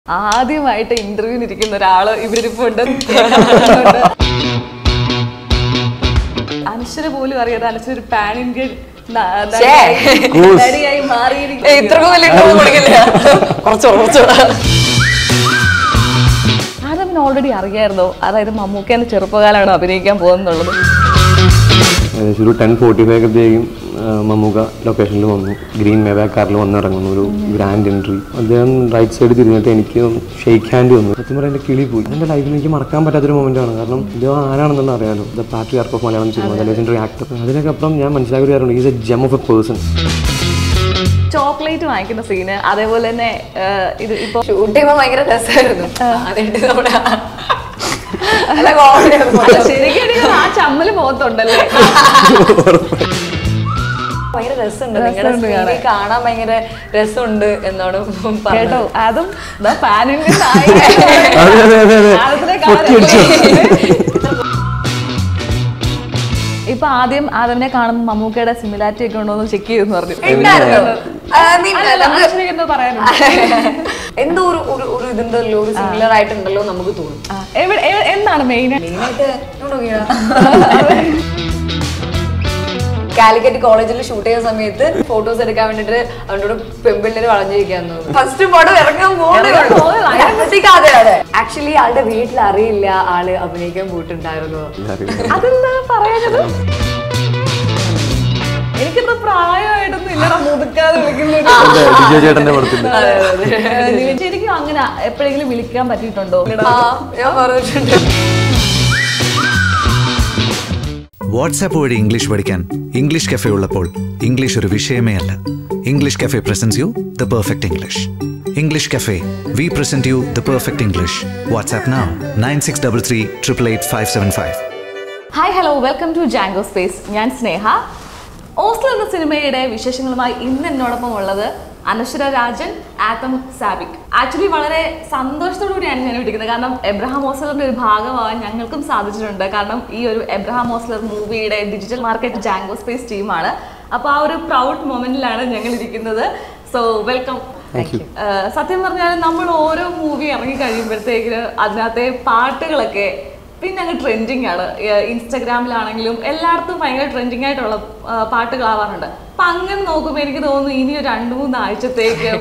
ആദ്യമായിട്ട് ഇന്റർവ്യൂവിന് ഇരിക്കുന്ന ഒരാള് ഇവരിപ്പുണ്ട്. അനശ്വര പോലും അറിയാതെ അനശ്വര ഒരു പാൻ ഇന്ത്യൻ നടിയായി മാറിയിരിക്കും. ഓൾറെഡി അറിയായിരുന്നോ അതായത് മമ്മൂക്കേന്റെ ചെറുപ്പകാലമാണ് അഭിനയിക്കാൻ പോകുന്നുള്ളത്? ഒരു 10:45 ഒക്കെ മമ്മൂക്ക ലൊക്കേഷനിൽ വന്നു. ഗ്രീൻ മേബാ കാറിൽ വന്നിറങ്ങുന്നു. ഒരു ഗ്രാൻഡ് എൻട്രി. അദ്ദേഹം റൈറ്റ് സൈഡ് തിരിഞ്ഞിട്ട് എനിക്ക് ഷെയ്ക്ക് ഹാൻഡ് വന്നു. സത്യം പറയാൻ എൻ്റെ കിളി പോയി. എൻ്റെ ലൈഫിൽ എനിക്ക് മറക്കാൻ പറ്റാത്തൊരു മൊമെൻ്റാണ്. കാരണം ഇദ്ദേഹം ആരാണെന്ന് അറിയാലോ. The patriarch of Malayalam cinema, the legendary actor. അതിനൊക്കെ അപ്പുറം ഞാൻ മനസ്സിലാക്കിയാറുണ്ട് is a gem of a person. Chocolate വാങ്ങിക്കുന്ന സീന്, അതേപോലെ തന്നെ ഇത് ഇപ്പൊ ഷൂട്ട് ചെയ്യുമ്പോൾ ഭയങ്കര രസമായിരുന്നു. ശരിക്കും ആ ചമ്മല് പോകത്തുണ്ടല്ലേ? ഭയങ്കര രസമുണ്ട്, നിങ്ങളുടെ കാണാൻ ഭയങ്കര രസമുണ്ട് എന്നാണ് കേട്ടോ. അതും ഇപ്പൊ ആദ്യം ആദമിനെ കാണുമ്പോൾ മമ്മൂക്കയുടെ സിമിലാരിറ്റി ഒക്കെ ഉണ്ടോ എന്ന് ചെക്ക് ചെയ്തെന്ന് പറഞ്ഞു. എന്തോ ഒരു ഇതുണ്ടല്ലോ, ഒരു സിമിലർ ആയിട്ടുണ്ടല്ലോ നമുക്ക് തോന്നും. എന്താണ് മെയിനായിട്ട് കാലിക്കറ്റ് കോളേജിൽ ഷൂട്ട് ചെയ്യുന്ന സമയത്ത് ഫോട്ടോസ് എടുക്കാൻ വേണ്ടിട്ട് അവനോട് പെൺപിള്ളേര് വളഞ്ഞിരിക്കാന്ന് തോന്നുന്നു. ഫസ്റ്റ് പടം ഇറങ്ങാൻ പോകുന്നത് ആക്ച്വലി ആളുടെ വീട്ടിൽ അറിയില്ല ആള് അഭിനയിക്കാൻ പോയിട്ടുണ്ടായിരുന്നു. അതെന്താ പറയുന്നത്? എനിക്കിത്ര പ്രായമായിട്ടൊന്നും ഇല്ലടാ മുതുക്കാതെ വിളിക്കുന്നത്. ശരിക്കും അങ്ങനെ എപ്പോഴെങ്കിലും വിളിക്കാൻ പറ്റിയിട്ടുണ്ടോ? ഞാൻ പറഞ്ഞിട്ടുണ്ട്. വാട്സാപ്പ് വഴി ഇംഗ്ലീഷ് പഠിക്കാൻ ഇംഗ്ലീഷ് കഫേ ഉള്ളപ്പോൾ ഇംഗ്ലീഷ് ഒരു വിഷയമേ അല്ല. English cafe presents you the perfect English. English cafe, we present you the perfect English. WhatsApp now 9633388575. Hi, hello, welcome to Jango Space. ഞാൻ സ്നേഹ. ഓസ്ലോ എന്ന സിനിമയുടെ വിശേഷങ്ങളുമായി ഇന്ന് എന്നോടൊപ്പം ഉള്ളത് അനശ്വര രാജൻ, ആത്തം സാബിക്. ആക്ച്വലി വളരെ സന്തോഷത്തോടു കൂടിയാണ് ഞാൻ വിളിക്കുന്നത്. കാരണം എബ്രഹാം ഓസ്ലറിന്റെ ഒരു ഭാഗമാവാൻ ഞങ്ങൾക്കും സാധിച്ചിട്ടുണ്ട്. കാരണം ഈ ഒരു എബ്രഹാം ഓസ്ലർ മൂവിയുടെ ഡിജിറ്റൽ മാർക്കറ്റ് ജാങ്കോ സ്പേസ് ടീമാണ്. അപ്പോൾ ആ ഒരു പ്രൗഡ് മൊമെന്റിലാണ് ഞങ്ങൾ ഇരിക്കുന്നത്. So welcome. സത്യം പറഞ്ഞാൽ നമ്മൾ ഓരോ മൂവി ഇറങ്ങി കഴിയുമ്പോഴത്തേക്കിന് അതിനകത്തെ പാട്ടുകളൊക്കെ പിന്നെ അങ്ങ് ട്രെൻഡിങ് ആണ്. ഇൻസ്റ്റഗ്രാമിലാണെങ്കിലും എല്ലായിടത്തും ഭയങ്കര ട്രെൻഡിങ് ആയിട്ടുള്ള പാട്ടുകളാവാറുണ്ട്. അപ്പൊ അങ്ങനെ നോക്കുമ്പോൾ എനിക്ക് തോന്നുന്നു ഇനി ഒരു 2-3 ആഴ്ചത്തേക്ക്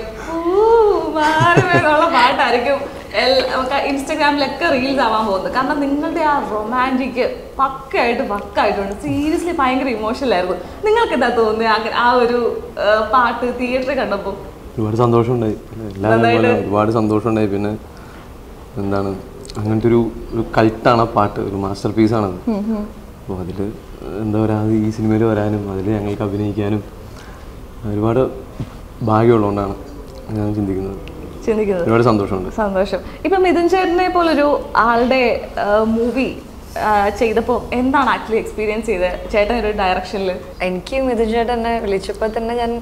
മാറുമെന്നുള്ള പാട്ടായിരിക്കും ഇൻസ്റ്റഗ്രാമിലൊക്കെ റീൽസ് ആവാൻ പോകുന്നത്. കാരണം നിങ്ങളുടെ ആ റൊമാൻറ്റിക് പക്കായിട്ടുണ്ട്. സീരിയസ്ലി ഭയങ്കര ഇമോഷണൽ ആയിരുന്നു. നിങ്ങൾക്ക് എന്താ തോന്നുന്നത് ആ ഒരു പാട്ട് തിയേറ്ററിൽ കണ്ടപ്പോൾ? ഒരുപാട് സന്തോഷമുണ്ടായി. ഒരുപാട് സന്തോഷമുണ്ടായി. പിന്നെ എന്താണ്, അങ്ങനത്തെ ഒരു കൾട്ടാണ് ആ പാട്ട്, ഒരു മാസ്റ്റർ പീസാണത്. അപ്പോൾ അതിൽ എന്താ പറയുക, ഈ സിനിമയിൽ വരാനും അതിൽ ഞങ്ങൾക്ക് അഭിനയിക്കാനും ഒരുപാട് ഭാഗ്യമുള്ളതുകൊണ്ടാണ് ഞാൻ ചിന്തിക്കുന്നത്. ഒരുപാട് സന്തോഷമുണ്ട്. സന്തോഷം. ഇപ്പം മിഥുൻ ചേട്ടനെ പോലൊരു ആളുടെ മൂവി ചെയ്തപ്പോൾ എന്താണ് ആക്ച്വലി എക്സ്പീരിയൻസ് ചെയ്തത് ചേട്ടൻ ഒരു ഡയറക്ഷനിൽ? എനിക്ക് മിഥുൻ ചേട്ടൻ എന്നെ വിളിച്ചപ്പോൾ തന്നെ ഞാൻ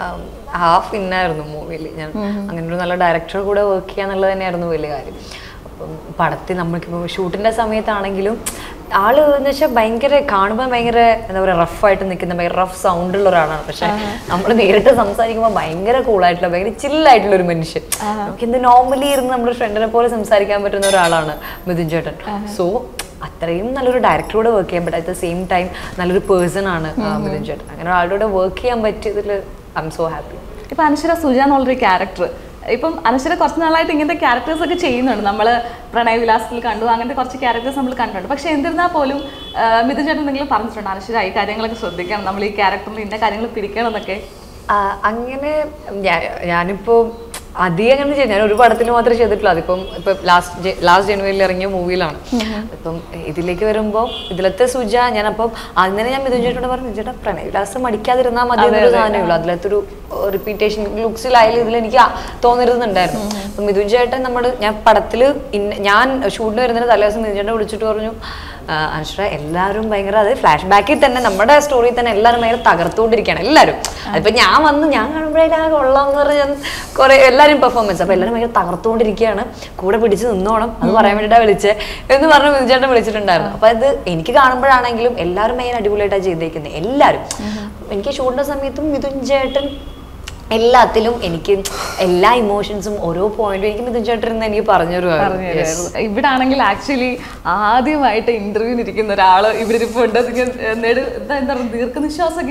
ഹാഫ് ഇന്നായിരുന്നു മൂവിയിൽ. ഞാൻ അങ്ങനെ ഒരു നല്ല ഡയറക്ടർ കൂടെ വർക്ക് ചെയ്യാന്നുള്ളത് തന്നെയായിരുന്നു വലിയ കാര്യം. അപ്പം പടത്തിൽ നമ്മൾക്കിപ്പോൾ ഷൂട്ടിൻ്റെ സമയത്താണെങ്കിലും ആള് എന്ന് വെച്ചാൽ ഭയങ്കര കാണുമ്പോൾ ഭയങ്കര എന്താ പറയുക റഫായിട്ട് നിൽക്കുന്ന ഭയങ്കര റഫ് സൗണ്ടുള്ള ഒരാളാണ്. പക്ഷെ നമ്മൾ നേരിട്ട് സംസാരിക്കുമ്പോൾ ഭയങ്കര കൂളായിട്ടുള്ള ഭയങ്കര ചില്ലായിട്ടുള്ള ഒരു മനുഷ്യൻ. നമുക്ക് എന്ത് നോർമലി ഇരുന്ന് നമ്മുടെ ഫ്രണ്ടിനെ പോലെ സംസാരിക്കാൻ പറ്റുന്ന ഒരാളാണ് മിഥുൻ ചേട്ടൻ. സോ അത്രയും നല്ലൊരു ഡയറക്ടറോട് വർക്ക് ചെയ്യാൻ പറ്റും. അറ്റ് ദ സെയിം ടൈം നല്ലൊരു പേഴ്സൺ ആണ് മിഥുൻ ചേട്ടൻ. അങ്ങനെ ഒരാളുടെ വർക്ക് ചെയ്യാൻ പറ്റിയതിൽ ഐ എം സോ ഹാപ്പി. ഇപ്പം അനശ്വര സുജ എന്നുള്ളൊരു ക്യാരക്ടർ, ഇപ്പം അനശ്വര കുറച്ച് നാളായിട്ട് ഇങ്ങനത്തെ ക്യാരക്ടേഴ്സ് ഒക്കെ ചെയ്യുന്നുണ്ട്. നമ്മൾ പ്രണയവിലാസത്തിൽ കണ്ടു, അങ്ങനത്തെ കുറച്ച് ക്യാരക്ടേഴ്സ് നമ്മൾ കണ്ടിട്ടുണ്ട്. പക്ഷെ എന്നിരുന്നാൽ പോലും മിഥുൻ ചേട്ടൻ എന്തെങ്കിലും പറഞ്ഞിട്ടുണ്ട് അനശ്വര ഈ കാര്യങ്ങളൊക്കെ ശ്രദ്ധിക്കണം, നമ്മൾ ഈ ക്യാരക്ടറിൽ ഇന്ന കാര്യങ്ങൾ പിടിക്കണം എന്നൊക്കെ? അങ്ങനെ ഞാനിപ്പോൾ അധികം അങ്ങനെ ചെയ്തു. ഞാൻ ഒരു പടത്തിൽ മാത്രമേ ചെയ്തിട്ടുള്ളൂ. അതിപ്പം ലാസ്റ്റ് ജനുവരിയിൽ ഇറങ്ങിയ മൂവിയിലാണ്. ഇപ്പം ഇതിലേക്ക് വരുമ്പോൾ ഇതിലത്തെ സുജ ഞാനപ്പം അങ്ങനെ ഞാൻ മിഥുൻ ചേട്ടനോട് പറഞ്ഞു, ചേട്ടാ പ്രണയവിലാസം മടിക്കാതിരുന്നാൽ മതി എന്നൊരു സാധനമേ ഉള്ളൂ. അതിലത്തൊരു റിപ്പീറ്റേഷൻ ലുക്സിലായാലും ഇതിലെനിക്ക് തോന്നരുന്നുണ്ടായിരുന്നു. അപ്പം മിഥുൻ ചേട്ടൻ ഞാൻ പടത്തിൽ ഞാൻ ഷൂട്ടിന് വരുന്നതിന് തലേദിവസം മിഥുൻ ചേട്ടനെ വിളിച്ചിട്ട് പറഞ്ഞു, അനശ്വര എല്ലാവരും ഭയങ്കര അത് ഫ്ലാഷ് ബാക്കിൽ തന്നെ നമ്മുടെ സ്റ്റോറിയിൽ തന്നെ എല്ലാവരും ഭയങ്കര തകർത്തുകൊണ്ടിരിക്കുകയാണ് എല്ലാവരും. അതിപ്പോൾ ഞാൻ കാണുമ്പോഴേക്കും ആ കൊള്ളാം എന്ന് പറഞ്ഞ് ഞാൻ കുറേ എല്ലാവരും പെർഫോമൻസ് അപ്പോൾ എല്ലാവരും ഭയങ്കര തകർത്തുകൊണ്ടിരിക്കുകയാണ്, കൂടെ പിടിച്ച് നിന്നോണം അത് പറയാൻ വേണ്ടിയിട്ടാണ് വിളിച്ചത് എന്ന് പറഞ്ഞ് മിഥുൻ ചേട്ടൻ വിളിച്ചിട്ടുണ്ടായിരുന്നു. അപ്പോൾ അത് എനിക്ക് കാണുമ്പോഴാണെങ്കിലും എല്ലാവരും ഭയങ്കര അടിപൊളിയായിട്ടാണ് ചെയ്തേക്കുന്നത് എല്ലാവരും. എനിക്ക് ഷൂട്ടിൻ്റെ സമയത്തും മിഥുൻ ചേട്ടൻ എല്ലാത്തിലും എനിക്ക് എല്ലാ ഇമോഷൻസും ഓരോ പോയിന്റും എനിക്ക് മിഥുൻ ചേട്ടൻ എനിക്ക് പറഞ്ഞൊരു ഇവിടെ ആണെങ്കിൽ ആക്ച്വലി ആദ്യമായിട്ട് ഇന്റർവ്യൂവിന് ഇരിക്കുന്ന ഒരാള് ഇവിടെ ഇരിപ്പുണ്ട്. എന്താ ദീർഘനിശ്വാസം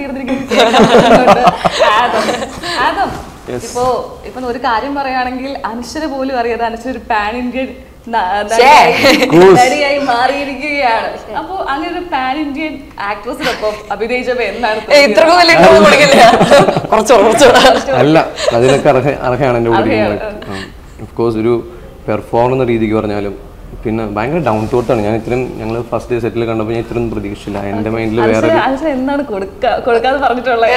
ആദം, ഇപ്പൊ ഒരു കാര്യം പറയുകയാണെങ്കിൽ അനശ്വര പോലും അറിയാതെ അനശ്വര ഒരു പാൻ ഇന്ത്യൻ നടിയായി മാറിയിരിക്കുകയാണ്. അപ്പൊ അങ്ങനെ ഒരു പാൻ ഇന്ത്യൻ ആക്ട്രസിനൊപ്പം അഭിനയിച്ചപ്പോ എന്താണ്? അല്ല, അതിനൊക്കെ അർഹയാണ് എന്റെ കൂടെ. ഓഫ്കോഴ്സ് ഒരു പെർഫോമർ എന്ന രീതിക്ക് പറഞ്ഞാലും പിന്നെ ഭയങ്കര ഡൗൺ ടു എർത്ത് ആണ്. ഞാൻ ഇത്രയും ഞങ്ങൾ ഫസ്റ്റ് ഡേ സെറ്റിൽ കണ്ടപ്പോൾ ഞാൻ ഇത്രയും പ്രതീക്ഷിച്ചില്ല. എന്റെ മൈൻഡിൽ വേറെ എന്താണ് കൊടുക്കാതെ പറഞ്ഞിട്ടുള്ളത്?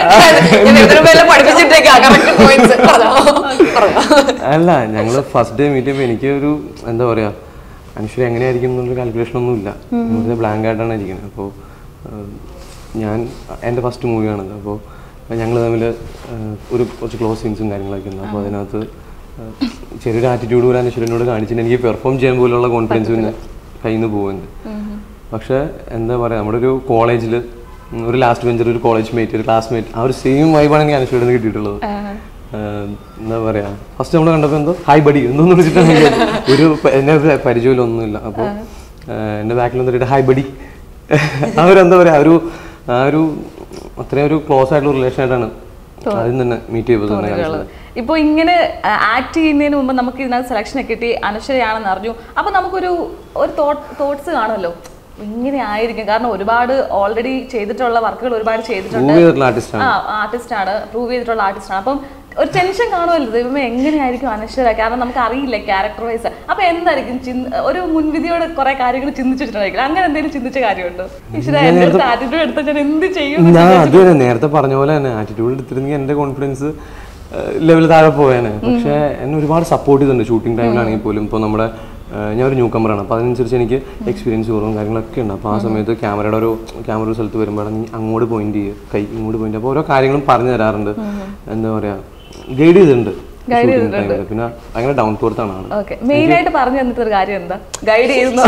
അല്ല, ഞങ്ങൾ ഫസ്റ്റ് ഡേ മീറ്റ് ചെയ്യുമ്പോൾ എനിക്ക് ഒരു എന്താ പറയാ, അനശ്വര എങ്ങനെയായിരിക്കും എന്നുള്ളൊരു കാൽക്കുലേഷൻ ഒന്നും ഇല്ല. ബ്ലാങ്ക് ആയിട്ടാണ് ഇരിക്കുന്നത്. അപ്പോൾ ഞാൻ എൻ്റെ ഫസ്റ്റ് മൂവിയാണത്. അപ്പോൾ ഞങ്ങൾ തമ്മിൽ കുറച്ച് ക്ലോസ് സീൻസും കാര്യങ്ങളൊക്കെ ഉണ്ട്. അപ്പോൾ അതിനകത്ത് ചെറിയൊരു ആറ്റിറ്റ്യൂഡ് പോലെ അനശ്വരനോട് കാണിച്ചിട്ട് എനിക്ക് പെർഫോം ചെയ്യാൻ പോലുള്ള കോൺഫിഡൻസ് പിന്നെ കയ്യിൽ നിന്ന് പോകുന്നുണ്ട്. പക്ഷേ എന്താ പറയുക, നമ്മുടെ ഒരു കോളേജിൽ ഒരു ലാസ്റ്റ് ബെഞ്ചർ, ഒരു കോളേജ് മേറ്റ്, ഒരു ക്ലാസ്മേറ്റ്, ആ ഒരു സെയിം വൈബാണ് എനിക്ക് അനശ്വരയിൽ നിന്ന് കിട്ടിയിട്ടുള്ളത്. എന്താ പറയുക, ഫസ്റ്റ് നമ്മൾ കണ്ടപ്പോൾ എന്തോ ഹായ് ബഡി എന്തോന്ന് വിളിച്ചിട്ടാണ് ഒരു എന്നെ പരിചയമൊന്നുമില്ല. അപ്പോൾ എൻ്റെ ബാക്കിൽ വന്നിട്ട് ഹായ് ബഡി, അവരെന്താ പറയുക, ആ ഒരു അത്രയും ഒരു ക്ലോസ് ആയിട്ടുള്ള റിലേഷൻ ആയിട്ടാണ് ആദ്യം തന്നെ മീറ്റ് ചെയ്തത്. ഇപ്പോൾ ഇങ്ങനെ ആക്ട് ചെയ്യുന്നതിന് മുമ്പ് നമുക്ക് ഇതിനകത്ത് സെലക്ഷൻ ഒക്കെ കിട്ടി അനശ്വരയാണെന്ന് അറിഞ്ഞു. അപ്പൊ നമുക്കൊരു തോട്ട്സ് കാണുമല്ലോ, ഇങ്ങനെ ആയിരിക്കും. കാരണം ഒരുപാട് ഓൾറെഡി ചെയ്തിട്ടുള്ള വർക്കുകൾ ഒരുപാട് ചെയ്തിട്ടുണ്ട്, ആർട്ടിസ്റ്റ് ആണ്, പ്രൂവ് ചെയ്തിട്ടുള്ള ആർട്ടിസ്റ്റ് ആണ്. അപ്പം ഒരു ടെൻഷൻ കാണുമല്ലോ, ദൈവമേ എങ്ങനെയായിരിക്കും അനശ്വര, കാരണം നമുക്ക് അറിയില്ല ക്യാരക്ടർ വൈസ്. അപ്പൊ എന്തായിരിക്കും ഒരു മുൻവിധിയോടെ കുറെ കാര്യങ്ങൾ ചിന്തിച്ചിട്ടുണ്ടായിരിക്കും. അങ്ങനെ എന്തെങ്കിലും ചിന്തിച്ച കാര്യമുണ്ടോ? ആറ്റിറ്റ്യൂഡ് എടുത്താൽ ഞാൻ എന്ത് ചെയ്യും? അത് നേരത്തെ പറഞ്ഞ പോലെ തന്നെ ആറ്റിറ്റ്യൂഡ് എടുത്തിരുന്നെങ്കിൽ എന്റെ കോൺഫിഡൻസ് ലെവൽ താഴെ പോയാനെ. പക്ഷേ എന്നെ ഒരുപാട് സപ്പോർട്ട് ചെയ്തിട്ടുണ്ട് ഷൂട്ടിംഗ് ടൈമിലാണെങ്കിൽ പോലും. ഇപ്പോൾ നമ്മുടെ ഞാൻ ഒരു ന്യൂ കമറാണ്, അപ്പോൾ അതിനനുസരിച്ച് എനിക്ക് എക്സ്പീരിയൻസ് കുറവും കാര്യങ്ങളൊക്കെ ഉണ്ട്. അപ്പോൾ ആ സമയത്ത് ക്യാമറ ഒരു സ്ഥലത്ത് വരുമ്പോൾ അങ്ങോട്ട് പോയിന്റ് ചെയ്യുക, കൈ ഇങ്ങോട്ട് പോയിന്റ്, അപ്പോൾ ഓരോ കാര്യങ്ങളും പറഞ്ഞു തരാറുണ്ട്. എന്താ പറയാ, ഗൈഡ് ചെയ്തിട്ടുണ്ട്. പിന്നെ ഭയങ്കര ഡൗൺ ടു എർത്ത് ആണ്. മെയിനായിട്ട് പറഞ്ഞു തന്നിട്ട് ഒരു കാര്യം എന്താ ഗൈഡ് ചെയ്യുന്ന?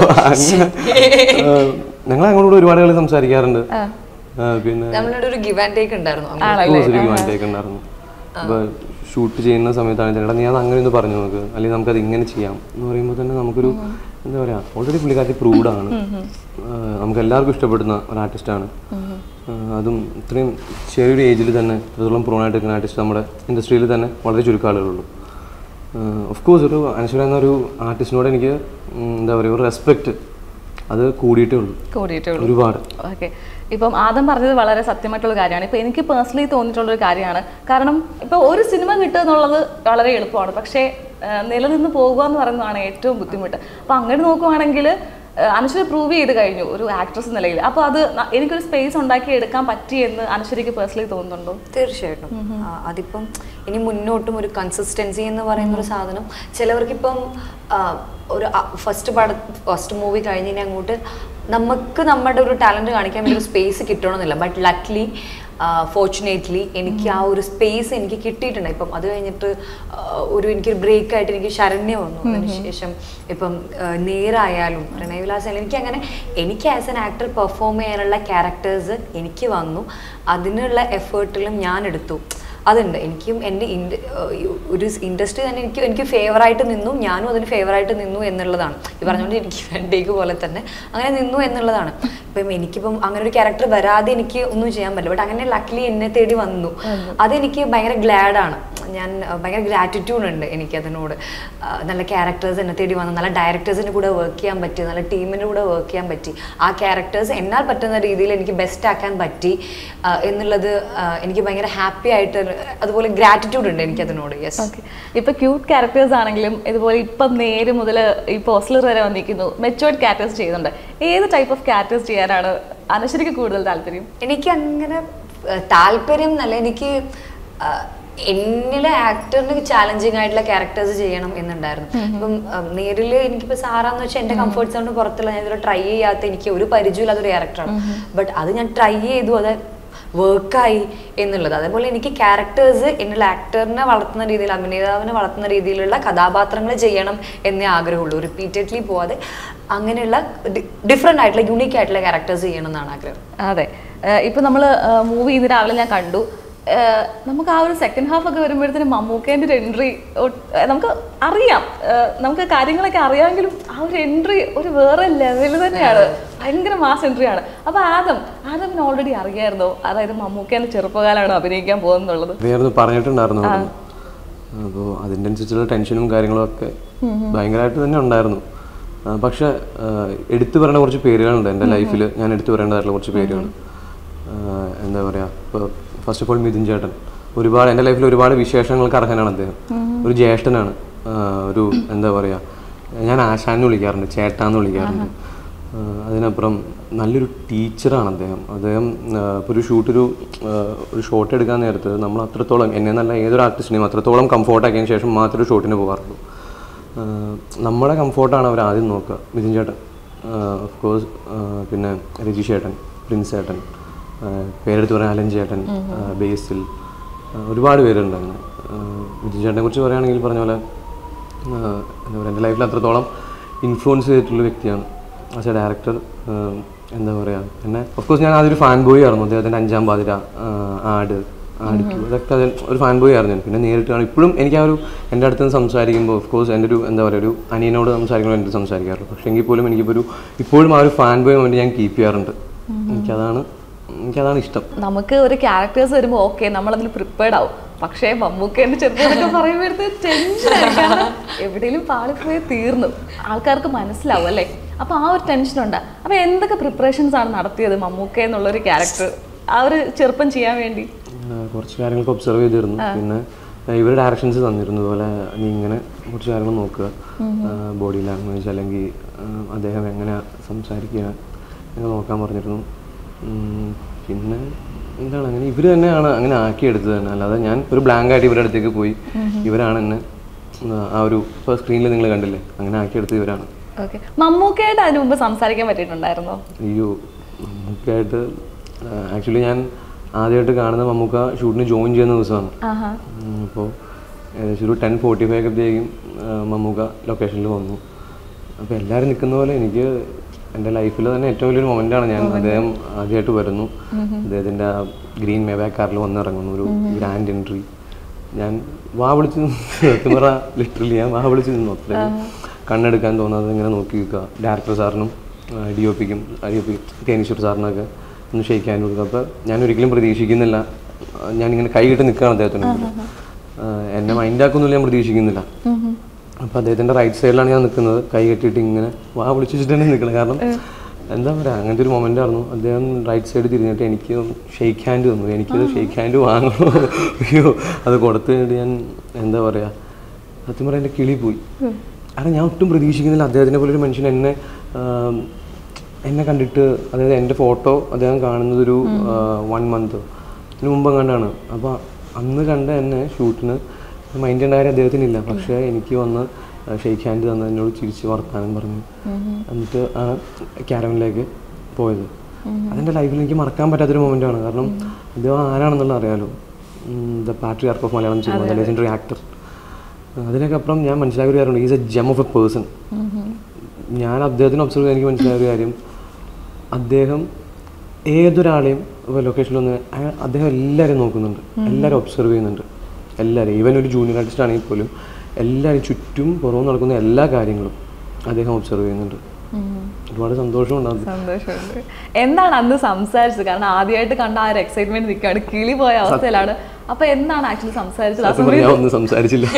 ഞങ്ങൾ അങ്ങോട്ട് ഒരുപാട് കളി സംസാരിക്കാറുണ്ട്. പിന്നെ ഒരു ഗിവ് ആൻഡ് ടേക്ക് ഉണ്ടായിരുന്നു. അപ്പോൾ ഷൂട്ട് ചെയ്യുന്ന സമയത്താണ് ചേട്ടാ നീ അത് അങ്ങനെ ഒന്ന് പറഞ്ഞു നോക്ക്, അല്ലെങ്കിൽ നമുക്കത് ഇങ്ങനെ ചെയ്യാം എന്ന് പറയുമ്പോൾ തന്നെ നമുക്കൊരു എന്താ പറയുക, ഓൾറെഡി പുള്ളിക്കാരി പ്രൂവ്ഡ് ആണ്, നമുക്ക് എല്ലാവർക്കും ഇഷ്ടപ്പെടുന്ന ഒരു ആർട്ടിസ്റ്റാണ്. അതും ഇത്രയും ചെറിയൊരു ഏജിൽ തന്നെ ഇത്രത്തോളം പ്രൂവ്ഡ് ആയിട്ട് നിൽക്കുന്ന ആർട്ടിസ്റ്റ് നമ്മുടെ ഇൻഡസ്ട്രിയിൽ തന്നെ വളരെ ചുരുക്കം ആളുകളുള്ളൂ. ഓഫ് കോഴ്സ് ഒരു അനശ്വര എന്നൊരു ആർട്ടിസ്റ്റിനോട് എനിക്ക് എന്താ പറയുക, ഒരു റെസ്പെക്റ്റ് അത് കൂടിയിട്ടേ ഉള്ളൂ ഒരുപാട്. ഓക്കെ, ഇപ്പം ആദ്യം പറഞ്ഞത് വളരെ സത്യമായിട്ടുള്ള കാര്യമാണ്. ഇപ്പം എനിക്ക് പേഴ്സണലി തോന്നിയിട്ടുള്ളൊരു കാര്യമാണ്. കാരണം ഇപ്പോൾ ഒരു സിനിമ കിട്ടുക എന്നുള്ളത് വളരെ എളുപ്പമാണ്, പക്ഷേ നിലനിന്ന് പോകുക എന്ന് പറയുന്നതാണ് ഏറ്റവും ബുദ്ധിമുട്ട്. അപ്പം അങ്ങനെ നോക്കുവാണെങ്കിൽ അനശ്വര പ്രൂവ് ചെയ്ത് കഴിഞ്ഞു ഒരു ആക്ട്രസ് നിലയിൽ. അപ്പോൾ അത് എനിക്കൊരു സ്പേസ് ഉണ്ടാക്കി എടുക്കാൻ പറ്റിയെന്ന് അനശ്വരയ്ക്ക് പേഴ്സണലി തോന്നുന്നുണ്ടോ? തീർച്ചയായിട്ടും. അതിപ്പം ഇനി മുന്നോട്ടും ഒരു കൺസിസ്റ്റൻസി എന്ന് പറയുന്ന ഒരു സാധനം ചിലവർക്കിപ്പം ഒരു ഫസ്റ്റ് മൂവി കഴിഞ്ഞിനി അങ്ങോട്ട് നമുക്ക് നമ്മുടെ ഒരു ടാലൻറ്റ് കാണിക്കാൻ വേണ്ടി ഒരു സ്പേസ് കിട്ടണമെന്നില്ല. ബട്ട് ലക്ലി ഫോർച്ചുനേറ്റ്ലി എനിക്ക് ആ ഒരു സ്പേസ് എനിക്ക് കിട്ടിയിട്ടുണ്ട്. ഇപ്പം അത് കഴിഞ്ഞിട്ട് എനിക്കൊരു ബ്രേക്കായിട്ട് എനിക്ക് ശരണ്യ വന്നു. അതിനുശേഷം ഇപ്പം നേരായാലും പ്രണയവിലാസായാലും എനിക്ക് ആസ് എൻ ആക്ടർ പെർഫോം ചെയ്യാനുള്ള ക്യാരക്ടേഴ്സ് എനിക്ക് വന്നു. അതിനുള്ള എഫേർട്ടിലും ഞാൻ എടുത്തു. അതുണ്ട്. എനിക്കും എൻ്റെ ഒരു ഇൻഡസ്ട്രി തന്നെ എനിക്ക് ഫേവറായിട്ട് നിന്നു, ഞാനും അതിന് ഫേവറായിട്ട് നിന്നു എന്നുള്ളതാണ്. ഈ പറഞ്ഞുകൊണ്ട് എനിക്ക് വേണ്ടേക്ക് പോലെ തന്നെ അങ്ങനെ നിന്നു എന്നുള്ളതാണ്. ഇപ്പം എനിക്കിപ്പം അങ്ങനെ ഒരു ക്യാരക്ടർ വരാതെ എനിക്ക് ഒന്നും ചെയ്യാൻ പറ്റില്ല. ബട്ട് അങ്ങനെ ലക്ലി എന്നെ തേടി വന്നു. അതെനിക്ക് ഭയങ്കര ഗ്ലാഡാണ്. ഞാൻ ഭയങ്കര ഗ്രാറ്റിറ്റ്യൂഡ് ഉണ്ട് എനിക്കതിനോട്. നല്ല ക്യാരക്ടേഴ്സ് എന്നെ തേടി വന്നു, നല്ല ഡയറക്ടേഴ്സിൻ്റെ കൂടെ വർക്ക് ചെയ്യാൻ പറ്റി, നല്ല ടീമിൻ്റെ കൂടെ വർക്ക് ചെയ്യാൻ പറ്റി. ആ ക്യാരക്ടേഴ്സ് എന്നാൽ പറ്റുന്ന രീതിയിൽ എനിക്ക് ബെസ്റ്റ് ആക്കാൻ പറ്റി എന്നുള്ളത് എനിക്ക് ഭയങ്കര ഹാപ്പി ആയിട്ട്, അതുപോലെ ഗ്രാറ്റിറ്റ്യൂഡ് ഉണ്ട് എനിക്കതിനോട്. യെസ്. ഇപ്പൊ ക്യൂട്ട് ക്യാരക്ടേഴ്സ് ആണെങ്കിലും ഇതുപോലെ ഇപ്പം നേര് മുതൽ ഈ പോസ്റ്റർ വരെ വന്നിരിക്കുന്നു, മെച്ചുവേർഡ് ക്യാരക്ടേഴ്സ് ചെയ്യുന്നുണ്ട്. ഏത് ടൈപ്പ് ഓഫ് ക്യാരക്ടേഴ്സ് ചെയ്യാനാണ് അനശ്വരയ്ക്ക് കൂടുതൽ താല്പര്യം? എനിക്ക് അങ്ങനെ താല്പര്യം എന്നല്ല, എനിക്ക് എന്നിലെ ആക്ടറിന് ചാലഞ്ചിങ് ആയിട്ടുള്ള ക്യാരക്ടേഴ്സ് ചെയ്യണം എന്നുണ്ടായിരുന്നു. ഇപ്പം നേരിൽ എനിക്കിപ്പോൾ സാറാന്ന് വെച്ചാൽ എൻ്റെ കംഫർട്ട് സോണിന് പുറത്തുള്ള, ഞാൻ ഇതിൽ ട്രൈ ചെയ്യാത്ത, എനിക്ക് ഒരു പരിചയമില്ലാത്തൊരു ക്യാരക്ടറാണ്. ബട്ട് അത് ഞാൻ ട്രൈ ചെയ്തു, അത് വർക്കായി എന്നുള്ളത്. അതേപോലെ എനിക്ക് ക്യാരക്ടേഴ്സ് എന്നുള്ള ആക്ടറിനെ വളർത്തുന്ന രീതിയിൽ, അഭിനേതാവിനെ വളർത്തുന്ന രീതിയിലുള്ള കഥാപാത്രങ്ങൾ ചെയ്യണം എന്നേ ആഗ്രഹമുള്ളൂ. റിപ്പീറ്റഡ്ലി പോവാതെ അങ്ങനെയുള്ള ഡിഫറെൻ്റ് ആയിട്ടുള്ള യുണീക്ക് ആയിട്ടുള്ള ക്യാരക്ടേഴ്സ് ചെയ്യണം എന്നാണ് ആഗ്രഹം. അതെ, ഇപ്പം നമ്മൾ മൂവി ഇന്ന് രാവിലെ ഞാൻ കണ്ടു, നമുക്ക് ആ ഒരു സെക്കൻഡ് ഹാഫ് ഒക്കെ വരുമ്പോഴത്തേനും മമ്മൂക്കേൻ്റെ ഒരു എൻട്രി നമുക്ക് അറിയാം, നമുക്ക് കാര്യങ്ങളൊക്കെ അറിയാമെങ്കിലും ആ ഒരു എൻട്രി ഒരു വേറെ ലെവൽ തന്നെയാണ്, ഭയങ്കര മാസ് എൻട്രിയാണ്. അപ്പോൾ ആദമിന് ഓൾറെഡി അറിയായിരുന്നോ അതായത് മമ്മൂക്കേൻ്റെ ചെറുപ്പകാലമാണ് അഭിനയിക്കാൻ പോകുന്നുള്ളത്? പറഞ്ഞിട്ടുണ്ടായിരുന്നു. അപ്പോൾ അതിൻ്റെ അനുസരിച്ചുള്ള ടെൻഷനും കാര്യങ്ങളും ഒക്കെ ഭയങ്കരമായിട്ട് തന്നെ ഉണ്ടായിരുന്നു. പക്ഷെ എടുത്തു പറയേണ്ട കുറച്ച് പേരുകളുണ്ട് എൻ്റെ ലൈഫിൽ. ഞാൻ എടുത്തു പറയേണ്ടതായിട്ടുള്ള കുറച്ച് പേരുകൾ എന്താ പറയുക, ഇപ്പോൾ ഫസ്റ്റ് ഓഫ് ഓൾ മിഥുൻ ചേട്ടൻ. ഒരുപാട് എൻ്റെ ലൈഫിൽ ഒരുപാട് വിശേഷങ്ങൾക്ക് അർഹനാണ് അദ്ദേഹം. ഒരു ജ്യേഷ്ഠനാണ്, ഒരു എന്താ പറയുക, ഞാൻ ആശാനെന്ന് വിളിക്കാറുണ്ട്, ചേട്ടാന്ന് വിളിക്കാറുണ്ട്. അതിനപ്പുറം നല്ലൊരു ടീച്ചറാണ് അദ്ദേഹം. ഇപ്പോൾ ഒരു ഷോട്ട് എടുക്കാൻ നേരത്ത് നമ്മൾ അത്രത്തോളം, എന്നെ നല്ല ഏതൊരു ആർട്ടിസ്റ്റിനെയും അത്രത്തോളം കംഫോർട്ടാക്കിയതിന് ശേഷം മാത്രമേ ഒരു ഷോട്ടിന് പോകാറുള്ളൂ. നമ്മുടെ കംഫോർട്ടാണ് അവർ ആദ്യം നോക്കുക. മിഥുൻ ചേട്ടൻ, ഓഫ് കോഴ്സ്, പിന്നെ രജി ചേട്ടൻ, പ്രിൻസ് ചേട്ടൻ, പേരെടുത്ത് പറയാൻ അലൻ ചേട്ടൻ, ബേസിൽ, ഒരുപാട് പേരുണ്ട്. അങ്ങനെ മിഥുൻ ചേട്ടനെ കുറിച്ച് പറയുകയാണെങ്കിൽ പറഞ്ഞ പോലെ എന്താ പറയുക, എൻ്റെ ലൈഫിൽ അത്രത്തോളം ഇൻഫ്ലുവൻസ് ചെയ്തിട്ടുള്ള വ്യക്തിയാണ് ആസ് എ ഡയറക്ടർ. എന്താ പറയുക, പിന്നെ ഓഫ് കോഴ്സ് ഞാൻ അതൊരു ഫാൻ ബോയ് ആയിരുന്നു. അദ്ദേഹത്തിൻ്റെ 5-ാം പാതിര, ആട്, അതൊക്കെ ഒരു ഫാൻ ബോയ് ആയിരുന്നു ഞാൻ. പിന്നെ നേരിട്ട് കാണും. ഇപ്പോഴും എനിക്ക് ആ ഒരു എൻ്റെ അടുത്ത് നിന്ന് സംസാരിക്കുമ്പോൾ ഓഫ് കോഴ്സ് എൻ്റെ ഒരു എന്താ പറയുക, ഒരു അനിയനോട് സംസാരിക്കുമ്പോൾ എൻ്റെ സംസാരിക്കാറുള്ളൂ. പക്ഷേ എങ്കിൽ പോലും ഇപ്പോഴും ആ ഒരു ഫാൻ ബോയ് വേണ്ടി ഞാൻ കീപ്പ് ചെയ്യാറുണ്ട്. എനിക്കതാണ് ഇഷ്ടം. നമുക്ക് ഒരു ക്യാരക്ടേഴ്സ് വരുമ്പോൾ ഓക്കെ നമ്മളതിൽ പ്രിപ്പയർഡ് ആവും. പക്ഷേ മമ്മൂക്കേൻ്റെ ചെറുപ്പമൊക്കെ പറയുമ്പോഴത്തേക്ക് ടെൻഷനായിരിക്കും, എവിടെയെങ്കിലും പാളിപ്പോയി തീർന്നു, ആൾക്കാർക്ക് മനസ്സിലാവും അല്ലേ? അപ്പോൾ ആ ഒരു ടെൻഷനുണ്ട്. അപ്പോൾ എന്തൊക്കെ പ്രിപ്പറേഷൻസ് ആണ് നടത്തിയത് മമ്മൂക്ക എന്നുള്ളൊരു ക്യാരക്ടർ ആ ഒരു ചെറുപ്പം ചെയ്യാൻ വേണ്ടി? കുറച്ച് കാര്യങ്ങളൊക്കെ ഒബ്സർവ് ചെയ്തിരുന്നു. പിന്നെ ഇവർ ഡയറക്ഷൻസ് തന്നിരുന്നു, അതുപോലെ നീ ഇങ്ങനെ കുറച്ച് കാര്യങ്ങൾ നോക്കുക, ബോഡി ലാംഗ്വേജ് അല്ലെങ്കിൽ അദ്ദേഹം എങ്ങനെ സംസാരിക്കുക എന്നൊക്കെ നോക്കാൻ പറഞ്ഞിരുന്നു. പിന്നെ എന്താണ്, അങ്ങനെ ഇവർ തന്നെയാണ് അങ്ങനെ ആക്കിയെടുത്തത് തന്നെ. അല്ലാതെ ഞാൻ ഒരു ബ്ലാങ്ക് ആയിട്ട് ഇവരുടെ അടുത്തേക്ക് പോയി, ഇവരാണ് എന്നെ ആ ഒരു ഇപ്പോൾ സ്ക്രീനിൽ നിങ്ങൾ കണ്ടില്ലേ, അങ്ങനെ ആക്കിയെടുത്തത് ഇവരാണ്. ഓക്കെ, മമ്മൂക്കയായിട്ട് അതിന് മുമ്പ് സംസാരിക്കാൻ പറ്റിയിട്ടുണ്ടായിരുന്നോ? അയ്യോ, മമ്മൂക്കയായിട്ട് ആക്ച്വലി ഞാൻ ആദ്യമായിട്ട് കാണുന്ന മമ്മൂക്ക ഷൂട്ടിന് ജോയിൻ ചെയ്യുന്ന ദിവസമാണ്. അപ്പോൾ ഏകദേശം ഒരു 10:45 ഒക്കെ മമ്മൂക്ക ലൊക്കേഷനിൽ വന്നു. അപ്പോൾ എല്ലാവരും നിൽക്കുന്ന പോലെ എനിക്ക് എൻ്റെ ലൈഫിൽ തന്നെ ഏറ്റവും വലിയൊരു മൊമെൻ്റാണ്. അദ്ദേഹം ആദ്യമായിട്ട് വരുന്നു, അദ്ദേഹത്തിൻ്റെ ആ ഗ്രീൻ മേബാക്ക് കാറിൽ വന്നിറങ്ങുന്നു, ഒരു ഗ്രാൻഡ് എൻട്രി. ഞാൻ വാ വിളിച്ച് നിന്നു, ലിറ്ററലി ഞാൻ വാ വിളിച്ച് നിന്നു. അത്രയും കണ്ണെടുക്കാൻ തോന്നാതെ ഇങ്ങനെ നോക്കി നിൽക്കുക. ഡയറക്ടർ സാറിനും DOP തേനീശ്വർ സാറിനൊക്കെ ഒന്ന് ഷെയ്ക്കാൻ കൊടുക്കുക. അപ്പോൾ ഞാൻ ഒരിക്കലും പ്രതീക്ഷിക്കുന്നില്ല, ഞാനിങ്ങനെ കൈ കിട്ടി നിൽക്കുകയാണ് അദ്ദേഹത്തിന് മുമ്പിൽ. എന്നെ മൈൻഡാക്കൊന്നുമില്ല, ഞാൻ പ്രതീക്ഷിക്കുന്നില്ല. അപ്പോൾ അദ്ദേഹത്തിൻ്റെ റൈറ്റ് സൈഡിലാണ് ഞാൻ നിൽക്കുന്നത്, കൈ കെട്ടിയിട്ട് ഇങ്ങനെ വാ വിളിച്ചിട്ട് തന്നെ നിൽക്കണം. കാരണം എന്താ പറയുക, അങ്ങനത്തെ ഒരു മൊമെൻ്റ് ആയിരുന്നു. അദ്ദേഹം റൈറ്റ് സൈഡ് തിരിഞ്ഞിട്ട് എനിക്ക് ഷെയ്ക്ക് ഹാൻഡ് തന്നു. എനിക്കത് ഷെയ്ക്ക് ഹാൻഡ് വാങ്ങണോ അയ്യോ അത് കൊടുത്തു കഴിഞ്ഞിട്ട് ഞാൻ എന്താ പറയുക, സത്യം പറയാൻ എൻ്റെ കിളി പോയി. കാരണം ഞാൻ ഒട്ടും പ്രതീക്ഷിക്കുന്നില്ല അദ്ദേഹത്തിനെ പോലൊരു മനുഷ്യൻ എന്നെ കണ്ടിട്ട്, അതായത് എൻ്റെ ഫോട്ടോ അദ്ദേഹം കാണുന്നതൊരു 1 month മുമ്പ് കണ്ടാണ്. അപ്പോൾ അന്ന് കണ്ട എന്നെ ഷൂട്ടിന് മൈൻഡ് ചെയ്യേണ്ട കാര്യം അദ്ദേഹത്തിനില്ല. പക്ഷേ എനിക്ക് വന്ന് ഷെയ്ക്ക് ഹാൻഡ് തന്ന് എന്നോട് ചിരിച്ച് വർത്താനം പറഞ്ഞു. എന്നിട്ട് ആ ക്യാരവനിലേക്ക് പോയത് അതെൻ്റെ ലൈഫിൽ എനിക്ക് മറക്കാൻ പറ്റാത്തൊരു മൊമെൻ്റാണ്. കാരണം അദ്ദേഹം ആരാണെന്നുള്ള അറിയാലോ, the patriarch of Malayalam cinema, legendary actor. അതിനൊക്കെ അപ്പുറം ഞാൻ മനസ്സിലാക്കിയ ഒരു കാര്യമുണ്ട്, is a gem of a person. ഞാൻ അദ്ദേഹത്തിന് ഒബ്സർവ് ചെയ്യാൻ എനിക്ക് മനസ്സിലായ ഒരു കാര്യം, അദ്ദേഹം ഏതൊരാളെയും ലൊക്കേഷനിൽ വന്ന് അദ്ദേഹം എല്ലാവരെയും നോക്കുന്നുണ്ട്, എല്ലാവരും ഒബ്സർവ് ചെയ്യുന്നുണ്ട്, എല്ലാവരും. ഈവൻ ഒരു ജൂനിയർ ആർട്ടിസ്റ്റ് ആണെങ്കിൽ പോലും എല്ലാവരും ചുറ്റും പുറമെ നടക്കുന്ന എല്ലാ കാര്യങ്ങളും അദ്ദേഹം ഒബ്സർവ് ചെയ്യുന്നുണ്ട്. ഒരുപാട് സന്തോഷമുണ്ട്. എന്താണ് അന്ന് സംസാരിച്ചത്? കാരണം ആദ്യമായിട്ട് കണ്ട ആ ഒരു എക്സൈറ്റ്മെന്റ് നിൽക്കുകയാണ്, കിളി പോയ അവസ്ഥയിലാണ്. അപ്പൊ എന്താണ് ആക്ച്വലി സംസാരിച്ചത്? ഒന്നും സംസാരിച്ചില്ല,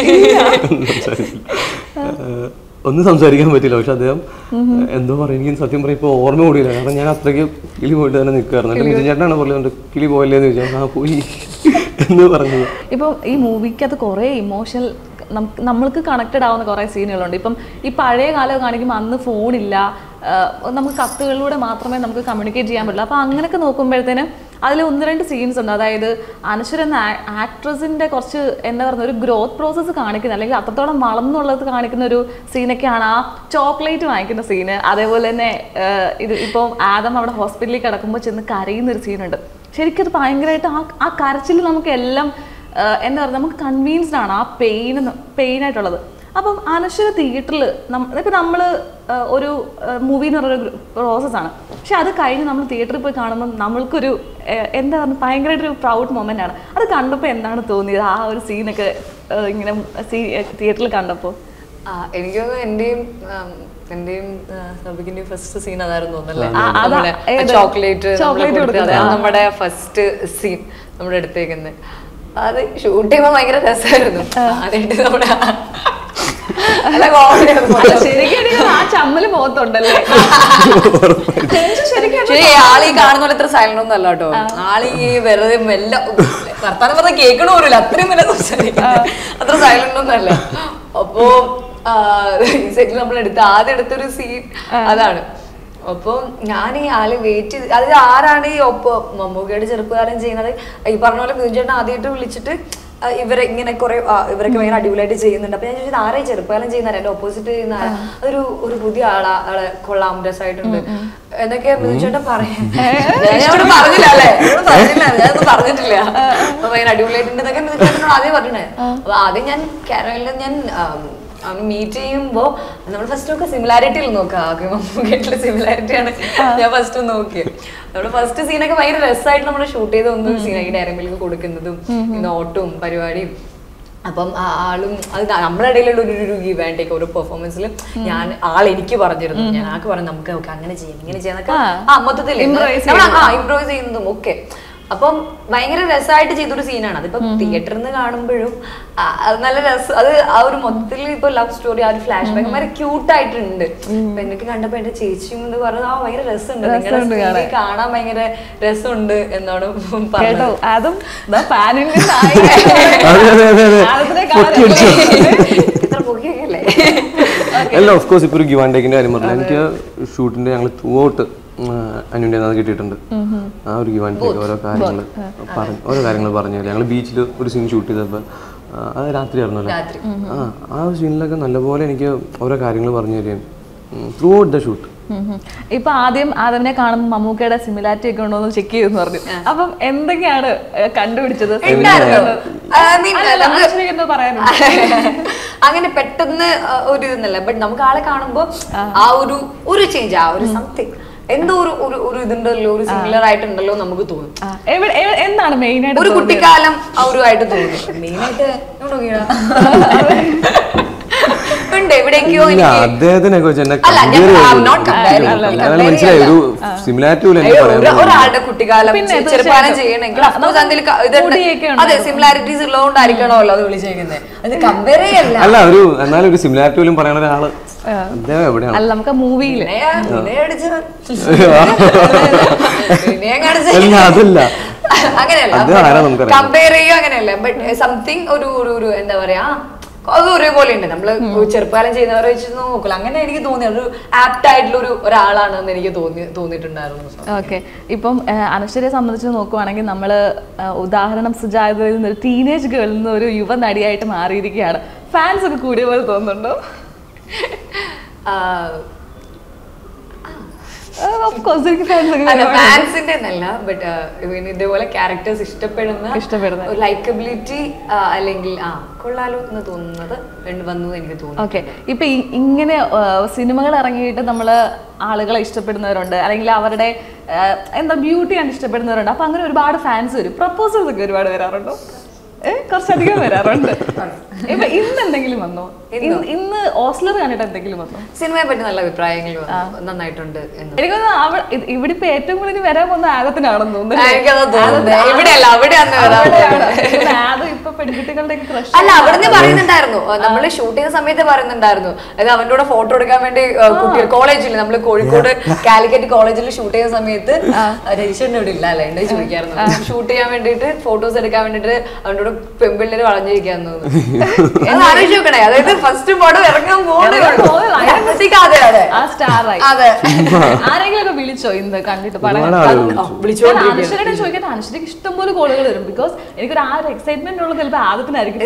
ഒന്നും സംസാരിക്കാൻ പറ്റില്ല. പക്ഷെ അദ്ദേഹം എന്തോ പറയും, എനിക്ക് സത്യം പറയും ഇപ്പോൾ ഓർമ്മ കൂടിയില്ല. കാരണം ഞാൻ അത്രയ്ക്ക് കിളി പോയിട്ട് തന്നെ നിൽക്കുകയായിരുന്നു. എൻ്റെ മിഥുൻ ചേട്ടനാണ് പറയുന്നത് കിളി പോയല്ലേന്ന് ചോദിച്ചാൽ ആ പോയി എന്ന് പറഞ്ഞു. ഇപ്പം ഈ മൂവിക്കകത്ത് കുറേ ഇമോഷണൽ നമ്മൾക്ക് കണക്റ്റഡ് ആവുന്ന കുറേ സീനുകളുണ്ട്. ഇപ്പം ഈ പഴയ കാലം കാണിക്കുമ്പോൾ അന്ന് ഫോണില്ല, നമുക്ക് കത്തുകളിലൂടെ മാത്രമേ നമുക്ക് കമ്മ്യൂണിക്കേറ്റ് ചെയ്യാൻ പറ്റുള്ളൂ. അപ്പോൾ അങ്ങനെയൊക്കെ നോക്കുമ്പോഴത്തേന് അതിൽ 1-2 സീൻസ് ഉണ്ട്. അതായത് അനശ്വര എന്ന ആക്ട്രസിൻ്റെ കുറച്ച് എന്താ പറയുക, ഒരു ഗ്രോത്ത് പ്രോസസ്സ് കാണിക്കുന്ന, അല്ലെങ്കിൽ അത്രത്തോളം വളർന്നുള്ളത് കാണിക്കുന്ന ഒരു സീനൊക്കെയാണ് ആ ചോക്ലേറ്റ് വാങ്ങിക്കുന്ന സീന്. അതേപോലെ തന്നെ ഇത് ഇപ്പോൾ ആദം അവിടെ ഹോസ്പിറ്റലിൽ കിടക്കുമ്പോൾ ചെന്ന് കരയുന്നൊരു സീനുണ്ട്. ശരിക്കും അത് ഭയങ്കരമായിട്ട് ആ കരച്ചിൽ നമുക്ക് എല്ലാം എന്താ പറയുക, നമുക്ക് കൺവീൻസ്ഡ് ആണ് ആ പെയിനായിട്ടുള്ളത്. അപ്പം അനശ്വര തിയേറ്ററിൽ ഇപ്പം നമ്മൾ ഒരു മൂവി എന്ന് പറയുന്ന പ്രോസസ്സാണ്. പക്ഷെ അത് കഴിഞ്ഞ് നമ്മൾ തിയേറ്ററിൽ പോയി കാണുമ്പോൾ നമ്മൾക്കൊരു എന്താ പറയുക ഭയങ്കരമായിട്ടൊരു പ്രൗഡ് മൊമെൻ്റ് ആണ്. അത് കണ്ടപ്പോൾ എന്താണ് തോന്നിയത് ആ ഒരു സീനൊക്കെ ഇങ്ങനെ തിയേറ്ററിൽ കണ്ടപ്പോൾ? എനിക്ക് തോന്നുന്നു എന്റെയും സബിക്കിന്റെയും ഫസ്റ്റ് സീൻ അതായിരുന്നു തോന്നല്ലേ, ചോക്ലേറ്റ് നമ്മുടെ ഫസ്റ്റ് സീൻ നമ്മുടെ അടുത്തേക്കുന്നത്. അത് ഷൂട്ട് ചെയ്യുമ്പോൾ ഭയങ്കര രസമായിരുന്നു. അതായിട്ട് നമ്മുടെ ചമ്മല് പോകത്തുണ്ടല്ലേ ആളീ കാണുന്ന പോലെ ഇത്ര സൈലന്റ് ഒന്നും അല്ല കേട്ടോ. ആളീ വെറുതെ എല്ലാം വർത്താനം പറഞ്ഞ കേൾക്കണ പോലും അത്രയും വല്ല അത്ര സൈലന്റ് ഒന്നും അല്ല. അപ്പോ ഈ സെറ്റിൽ നമ്മളെടുത്ത ആദ്യം എടുത്തൊരു സീൻ അതാണ്. അപ്പൊ ഞാൻ ഈ ആള് വെയിറ്റ് ചെയ്ത് അത് ആരാണ് ഈ ഒപ്പം മമ്മൂക്കയുടെ ചെറുപ്പകാലം ചെയ്യുന്നത് ഈ പറഞ്ഞ പോലെ ബിജുചേട്ടൻ ആദ്യമായിട്ട് വിളിച്ചിട്ട് ഇവരെ ഇങ്ങനെ കുറെ ഇവരൊക്കെ ഭയങ്കര അടിപൊളിയായിട്ട് ചെയ്യുന്നുണ്ട്. അപ്പൊ ഞാൻ ചോദിച്ചത് ആരായി ചെറുപ്പകാലം ചെയ്യുന്ന എന്റെ ഓപ്പോസിറ്റ് ചെയ്യുന്ന ഒരു പുതിയ ആളെ കൊള്ളാം രസമായിട്ടുണ്ട് എന്നൊക്കെ ബിജുചേട്ടൻ പറയാം. ഞാനോട് പറഞ്ഞില്ല അല്ലേ, ഞാനൊന്നും പറഞ്ഞിട്ടില്ല. അപ്പൊ ഭയങ്കര അടിപൊളിയായിട്ടുണ്ട് എന്നൊക്കെ ബിജുചേട്ടനോട് ആദ്യം പറഞ്ഞേ. അപ്പൊ ആദ്യം ഞാൻ കാരവലിൽ ഞാൻ മീറ്റ് ചെയ്യുമ്പോ നമ്മൾ ഫസ്റ്റ് ഒക്കെ സിമിലാരിറ്റിയിൽ നോക്കാം. മമ്മൂക്കായിട്ടുള്ള സിമിലാരിറ്റിയാണ് ഞാൻ ഫസ്റ്റ് നോക്കിയത്. നമ്മുടെ ഫസ്റ്റ് സീനൊക്കെ ഭയങ്കര രസമായിട്ട് നമ്മൾ ഷൂട്ട് ചെയ്ത ഒന്നും സീനായി ഡയറി മിൽക്ക് കൊടുക്കുന്നതും നോട്ടും പരിപാടിയും. അപ്പം ആളും അത് നമ്മുടെ ഇടയിലുള്ള ഒരു ഇവാൻറ്റേക്ക് ഒരു പെർഫോമൻസിൽ ഞാൻ എനിക്ക് പറഞ്ഞിരുന്നു, ഞാൻ ആൾക്ക് പറഞ്ഞു നമുക്ക് അങ്ങനെ ചെയ്യാം ഇങ്ങനെ ചെയ്യാന്നൊക്കെ മൊത്തത്തിൽ ഇംപ്രൂവൈസ് ചെയ്യുന്നതും ഒക്കെ. അപ്പം ഭയങ്കര രസമായിട്ട് ചെയ്തൊരു സീനാണ്. അതിപ്പോ തിയേറ്ററിൽ നിന്ന് കാണുമ്പോഴും നല്ല രസം. അത് ആ ഒരു മൊത്തത്തിൽ ഇപ്പൊ ലവ് സ്റ്റോറി ആ ഒരു ഫ്ലാഷ് ബാക്ക് ഭയങ്കര ക്യൂട്ടായിട്ടുണ്ട്. അപ്പൊ എനിക്ക് കണ്ടപ്പോ എന്റെ ചേച്ചിയും എന്ന് പറഞ്ഞത് ഭയങ്കര രസമുണ്ട്, നിങ്ങളുടെ കാണാൻ ഭയങ്കര രസമുണ്ട് എന്നാണ് പറഞ്ഞത്. അതും അല്ല ഓഫ് കോഴ്സ് ഇപ്പൊ ഒരു ഗിവ് ആൻഡ് ടേക്കിന്റെ കാര്യം പറഞ്ഞാൽ എനിക്ക് ഷൂട്ടിന്റെ ഞങ്ങൾ ത്രൂ ഔട്ട് അനുവിന്റെ അത് കിട്ടിയിട്ടുണ്ട്. ആ ഒരു ഗിവ് ആൻഡ് ടേക്ക് ഓരോ കാര്യങ്ങൾ പറഞ്ഞു. ഞങ്ങൾ ബീച്ചിൽ ഒരു സീൻ ഷൂട്ട് ചെയ്തപ്പോൾ അത് രാത്രി ആയിരുന്നല്ലോ. ആ ഒരു സീനിലൊക്കെ നല്ലപോലെ എനിക്ക് ഓരോ കാര്യങ്ങൾ പറഞ്ഞു തരികയും ത്രൂ ഔട്ട് ദ ഷൂട്ട്. ഇപ്പൊ ആദ്യം ആദവിനെ കാണുമ്പോൾ മമ്മൂക്കയുടെ സിമിലാരിറ്റി ഒക്കെ ഉണ്ടോ എന്ന് ചെക്ക് ചെയ്തെന്ന് പറഞ്ഞു. അപ്പം എന്തൊക്കെയാണ് കണ്ടുപിടിച്ചത്? അങ്ങനെ പെട്ടെന്ന് ഒരു ഇതൊന്നല്ല, ബട്ട് നമുക്ക് ആളെ കാണുമ്പോ ആ ഒരു ചേഞ്ച് ആ ഒരു സംതിങ് എന്തോ ഒരു ഇതുണ്ടല്ലോ, ഒരു സിമിലർ ആയിട്ടുണ്ടല്ലോ നമുക്ക് തോന്നും. എന്താണ് മെയിൻ ആയിട്ട് ഒരു കുട്ടിക്കാലം ആയിട്ട് തോന്നും. മെയിൻ ആയിട്ട് ഉണ്ട് എവിടേക്കോ ഒരാളുടെ കുട്ടിക്കാലം ചെറുപ്പകാലം ചെയ്യണമെങ്കിൽ അതെ സിമിലാരിറ്റീസ് ഉള്ളതുകൊണ്ടായിരിക്കണമല്ലോ അത് വിളിച്ചേക്കുന്നത്. അത് കമ്പയർ ചെയ്യല്ല. അല്ല ഒരു എന്നാലും ഒരു സിമിലാരിറ്റി പോലും പറയണ ഒരാള് അല്ല നമുക്ക് മൂവിയിൽ അതല്ല അങ്ങനെയല്ല കമ്പയർ ചെയ്യുക അങ്ങനെയല്ല. ബട്ട് സംതിങ് ഒരു എന്താ പറയാ അത് ഒരേപോലെ ഉണ്ട്. നമ്മള് ചെറുപ്പകാലം ചെയ്യുന്നവരെ വെച്ച് നോക്കില്ല. അങ്ങനെ എനിക്ക് തോന്നി ഒരു ആപ്റ്റ് ആയിട്ടുള്ള ഒരാളാണെന്ന് എനിക്ക് തോന്നിയിട്ടുണ്ടായിരുന്നു. ഓക്കെ, ഇപ്പം അനശ്വരയെ സംബന്ധിച്ച് നോക്കുവാണെങ്കിൽ നമ്മൾ ഉദാഹരണം സുജാതയിൽ നിന്ന് ഒരു ടീനേജ് ഗേളിൽ നിന്ന് ഒരു യുവ നടിയായിട്ട് മാറിയിരിക്കുകയാണ്. ഫാൻസ് ഒക്കെ കൂടിയ പോലെ തോന്നുന്നുണ്ടോ? ഫാൻസിന്റെ എന്നല്ല, ബട്ട് ഇതേപോലെ ക്യാരക്ടേഴ്സ് ഇഷ്ടപ്പെടുന്ന ലൈക്കബിലിറ്റി അല്ലെങ്കിൽ കൊള്ളാലോ എന്ന് തോന്നുന്നത് വന്നു എനിക്ക് തോന്നുന്നു. ഓക്കെ, ഇപ്പൊ ഇങ്ങനെ സിനിമകൾ ഇറങ്ങിയിട്ട് നമ്മള് ആളുകളെ ഇഷ്ടപ്പെടുന്നവരുണ്ട്, അല്ലെങ്കിൽ അവരുടെ എന്താ ബ്യൂട്ടി കണ്ട് ഇഷ്ടപ്പെടുന്നവരുണ്ട്. അപ്പൊ അങ്ങനെ ഒരുപാട് ഫാൻസ് വരും. പ്രപ്പോസൽസ് ഒക്കെ ഒരുപാട് വരാറുണ്ടോ? കുറച്ചധികം വരാറുണ്ട്. ഇപ്പൊ ഇന്ന് എന്തെങ്കിലും വന്നോ? ഇന്ന് ഓസ്ലർ കണ്ടിട്ട് എന്തെങ്കിലും വന്നോ? സിനിമയെ പറ്റി നല്ല അഭിപ്രായങ്ങൾ നന്നായിട്ടുണ്ട്. എനിക്കൊന്ന് ഇവിടെ ഇപ്പൊ ഏറ്റവും കൂടുതൽ വരാൻ പോകുന്ന ആദത്തിനാണെന്ന് തോന്നുന്നു. ഇപ്പൊ പെൺകുട്ടികളുടെ അല്ല അവിടുന്ന് പറയുന്നുണ്ടായിരുന്നു, നമ്മള് ഷൂട്ട് ചെയ്യുന്ന സമയത്ത് പറയുന്നുണ്ടായിരുന്നു. അതായത് അവന്റെ കൂടെ ഫോട്ടോ എടുക്കാൻ വേണ്ടി കോളേജിൽ നമ്മള് കോഴിക്കോട് കാലിക്കറ്റ് കോളേജിൽ ഷൂട്ട് ചെയ്യുന്ന സമയത്ത് രജിസ്റ്ററിന്റെ ഇവിടെ ഇല്ല അല്ലെ എന്നെ ചോദിക്കായിരുന്നു. ഷൂട്ട് ചെയ്യാൻ വേണ്ടിട്ട് ഫോട്ടോസ് എടുക്കാൻ വേണ്ടിട്ട് അവന്റെ കൂടെ പെൺപിള്ളേര് വളഞ്ഞിരിക്കാന്ന് തോന്നുന്നു. ആലോചിച്ച് നോക്കണേ, അതായത് ഫസ്റ്റ് പടം ഇറങ്ങാൻ ആരെങ്കിലും വിളിച്ചോ ഇന്ന് കണ്ടിട്ട് പടം? അനശ്വരയുടെ ചോദിക്കാൻ അനശ്വരക്ക് ഇഷ്ടംപോലെ കോളുകൾ വരും. ബിക്കോസ് എനിക്കൊരു ആ ഒരു എക്സൈറ്റ്മെന്റ് ഉള്ളത് ചിലപ്പോൾ ആദത്തിനായിരിക്കും.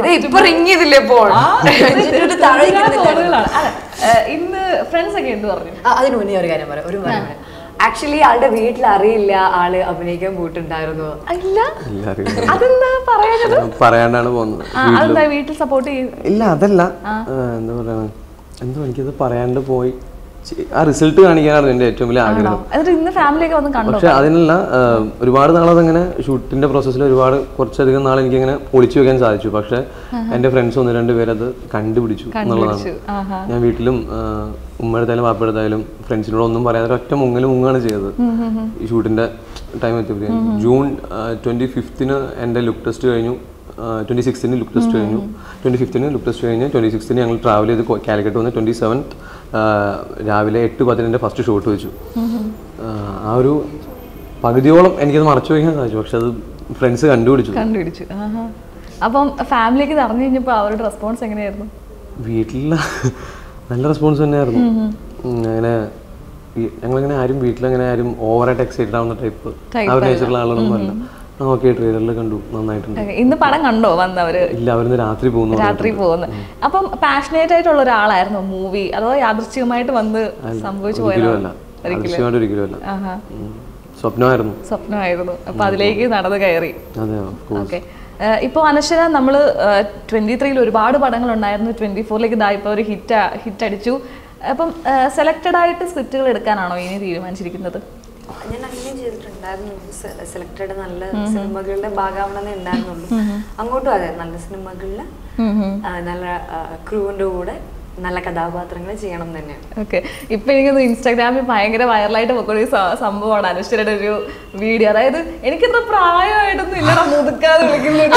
ഇന്ന് ഫ്രണ്ട്സ് ഒക്കെ എന്ത് പറഞ്ഞു? അതിന് മുന്നേ ഒരു കാര്യം പറയാം. ആക്ച്വലി ആളുടെ വീട്ടിൽ അറിയില്ല ആള് അഭിനയിക്കാൻ പോയിട്ടുണ്ടായിരുന്നു. ഇല്ല, അതെന്താ പറയാനത്? പറയാണ്ടാണ് പോകുന്നത്. അതെന്താ വീട്ടിൽ സപ്പോർട്ട് ചെയ്യും? ഇല്ല, അതല്ല, എന്താ പറയാ, എന്തോ എനിക്കത് പറയാണ്ട് പോയി ആ റിസൾട്ട് കാണിക്കാനാണ് എൻ്റെ ഏറ്റവും വലിയ ആഗ്രഹം. പക്ഷെ അതിനുള്ള ഒരുപാട് നാളതങ്ങനെ ഷൂട്ടിന്റെ പ്രോസസ്സിൽ കുറച്ചധികം നാൾ എനിക്കിങ്ങനെ ഒളിച്ചു വെക്കാൻ സാധിച്ചു. പക്ഷെ എൻ്റെ ഫ്രണ്ട്സ് 1-2 പേരത് കണ്ടുപിടിച്ചു എന്നുള്ളതാണ്. ഞാൻ വീട്ടിലും ഉമ്മയെടുത്തായാലും വാപ്പെടുത്തായാലും ഫ്രണ്ട്സിനോട് ഒന്നും പറയാതെ ഒറ്റ മുങ്ങാണ് ചെയ്തത്. ഈ ഷൂട്ടിന്റെ ടൈം എത്തിയപ്പോഴേ ജൂൺ 25 എൻ്റെ ലുക്ക് ടെസ്റ്റ് കഴിഞ്ഞു. 26 ലുക്ക് ടെസ്റ്റ് കഴിഞ്ഞു. 25 ലുക്ക് ടെസ്റ്റ് കഴിഞ്ഞ് 26 ഞങ്ങൾ ട്രാവൽ ചെയ്ത് കാലിക്കറ്റ് വന്ന് 27 രാവിലെ 8:10 ഫസ്റ്റ് ഷോട്ട് വെച്ചു. ആ ഒരു പകുതിയോളം എനിക്കത് മറച്ചു വയ്ക്കാൻ സാധിച്ചു. പക്ഷെ അത് ഫ്രണ്ട്സ് കണ്ടുപിടിച്ചു. അപ്പം ഫാമിലിക്ക് അറിഞ്ഞു കഴിഞ്ഞപ്പോൾ അവരുടെ റെസ്പോൺസ് എങ്ങനെയായിരുന്നു? വീട്ടിൽ നല്ല റെസ്പോൺസ് തന്നെയായിരുന്നു. അങ്ങനെ ഞങ്ങളിങ്ങനെ വീട്ടിലങ്ങനെ ആരും ഓവറായിട്ട് എക്സൈറ്റഡ് ആവുന്ന ടൈപ്പ് അഭിനയിച്ചിട്ടുള്ള ആളൊന്നും അല്ല. ഓക്കെ, ട്രെയിലറിൽ കണ്ടു, നന്നായിട്ടുണ്ട്. ഇന്ന് പടം കണ്ടോ വന്നവര്? ഇല്ല, അവരിന്ന് രാത്രി പോകുന്നു. അപ്പം പാഷനേറ്റ് ആയിട്ടുള്ള ഒരാളായിരുന്നു മൂവി, അതോ യാദൃശ്ചികമായിട്ട് വന്ന് സംഭവിച്ചു പോയതല്ല? ഒരിക്കലും സ്വപ്നമായിരുന്നു. അപ്പൊ അതിലേക്ക് നടന്നു കയറി. ഓക്കെ, ഇപ്പൊ അനശ്വര നമ്മള് 23 ഒരുപാട് പടങ്ങൾ ഉണ്ടായിരുന്നു. 24 ഇപ്പൊ ഒരു ഹിറ്റ് അടിച്ചു. അപ്പം സെലക്ടഡ് ആയിട്ട് സ്ക്രിപ്റ്റുകൾ എടുക്കാനാണോ ഇനി തീരുമാനിച്ചിരിക്കുന്നത്? ഞാൻ അങ്ങനെ ചെയ്തിട്ടുണ്ടായിരുന്നു. സെലക്ടഡ് നല്ല സിനിമകളുടെ ഭാഗമാവണമെന്നേ ഉണ്ടായിരുന്നുള്ളൂ. അങ്ങോട്ടും അതെ, നല്ല സിനിമകളില് നല്ല ക്രൂവിന്റെ കൂടെ നല്ല കഥാപാത്രങ്ങൾ ചെയ്യണം തന്നെയാണ്. ഓക്കെ, ഇപ്പൊ എനിക്കൊന്ന് ഇൻസ്റ്റാഗ്രാമിൽ ഭയങ്കര വൈറലായിട്ട് പോയി സംഭവമാണ് അനുശ്വരയുടെ ഒരു വീഡിയോ. അതായത് എനിക്കത്ര പ്രായമായിട്ടൊന്നും ഇല്ലടാ മുതുക്കാതെ വിളിക്കുന്നത്.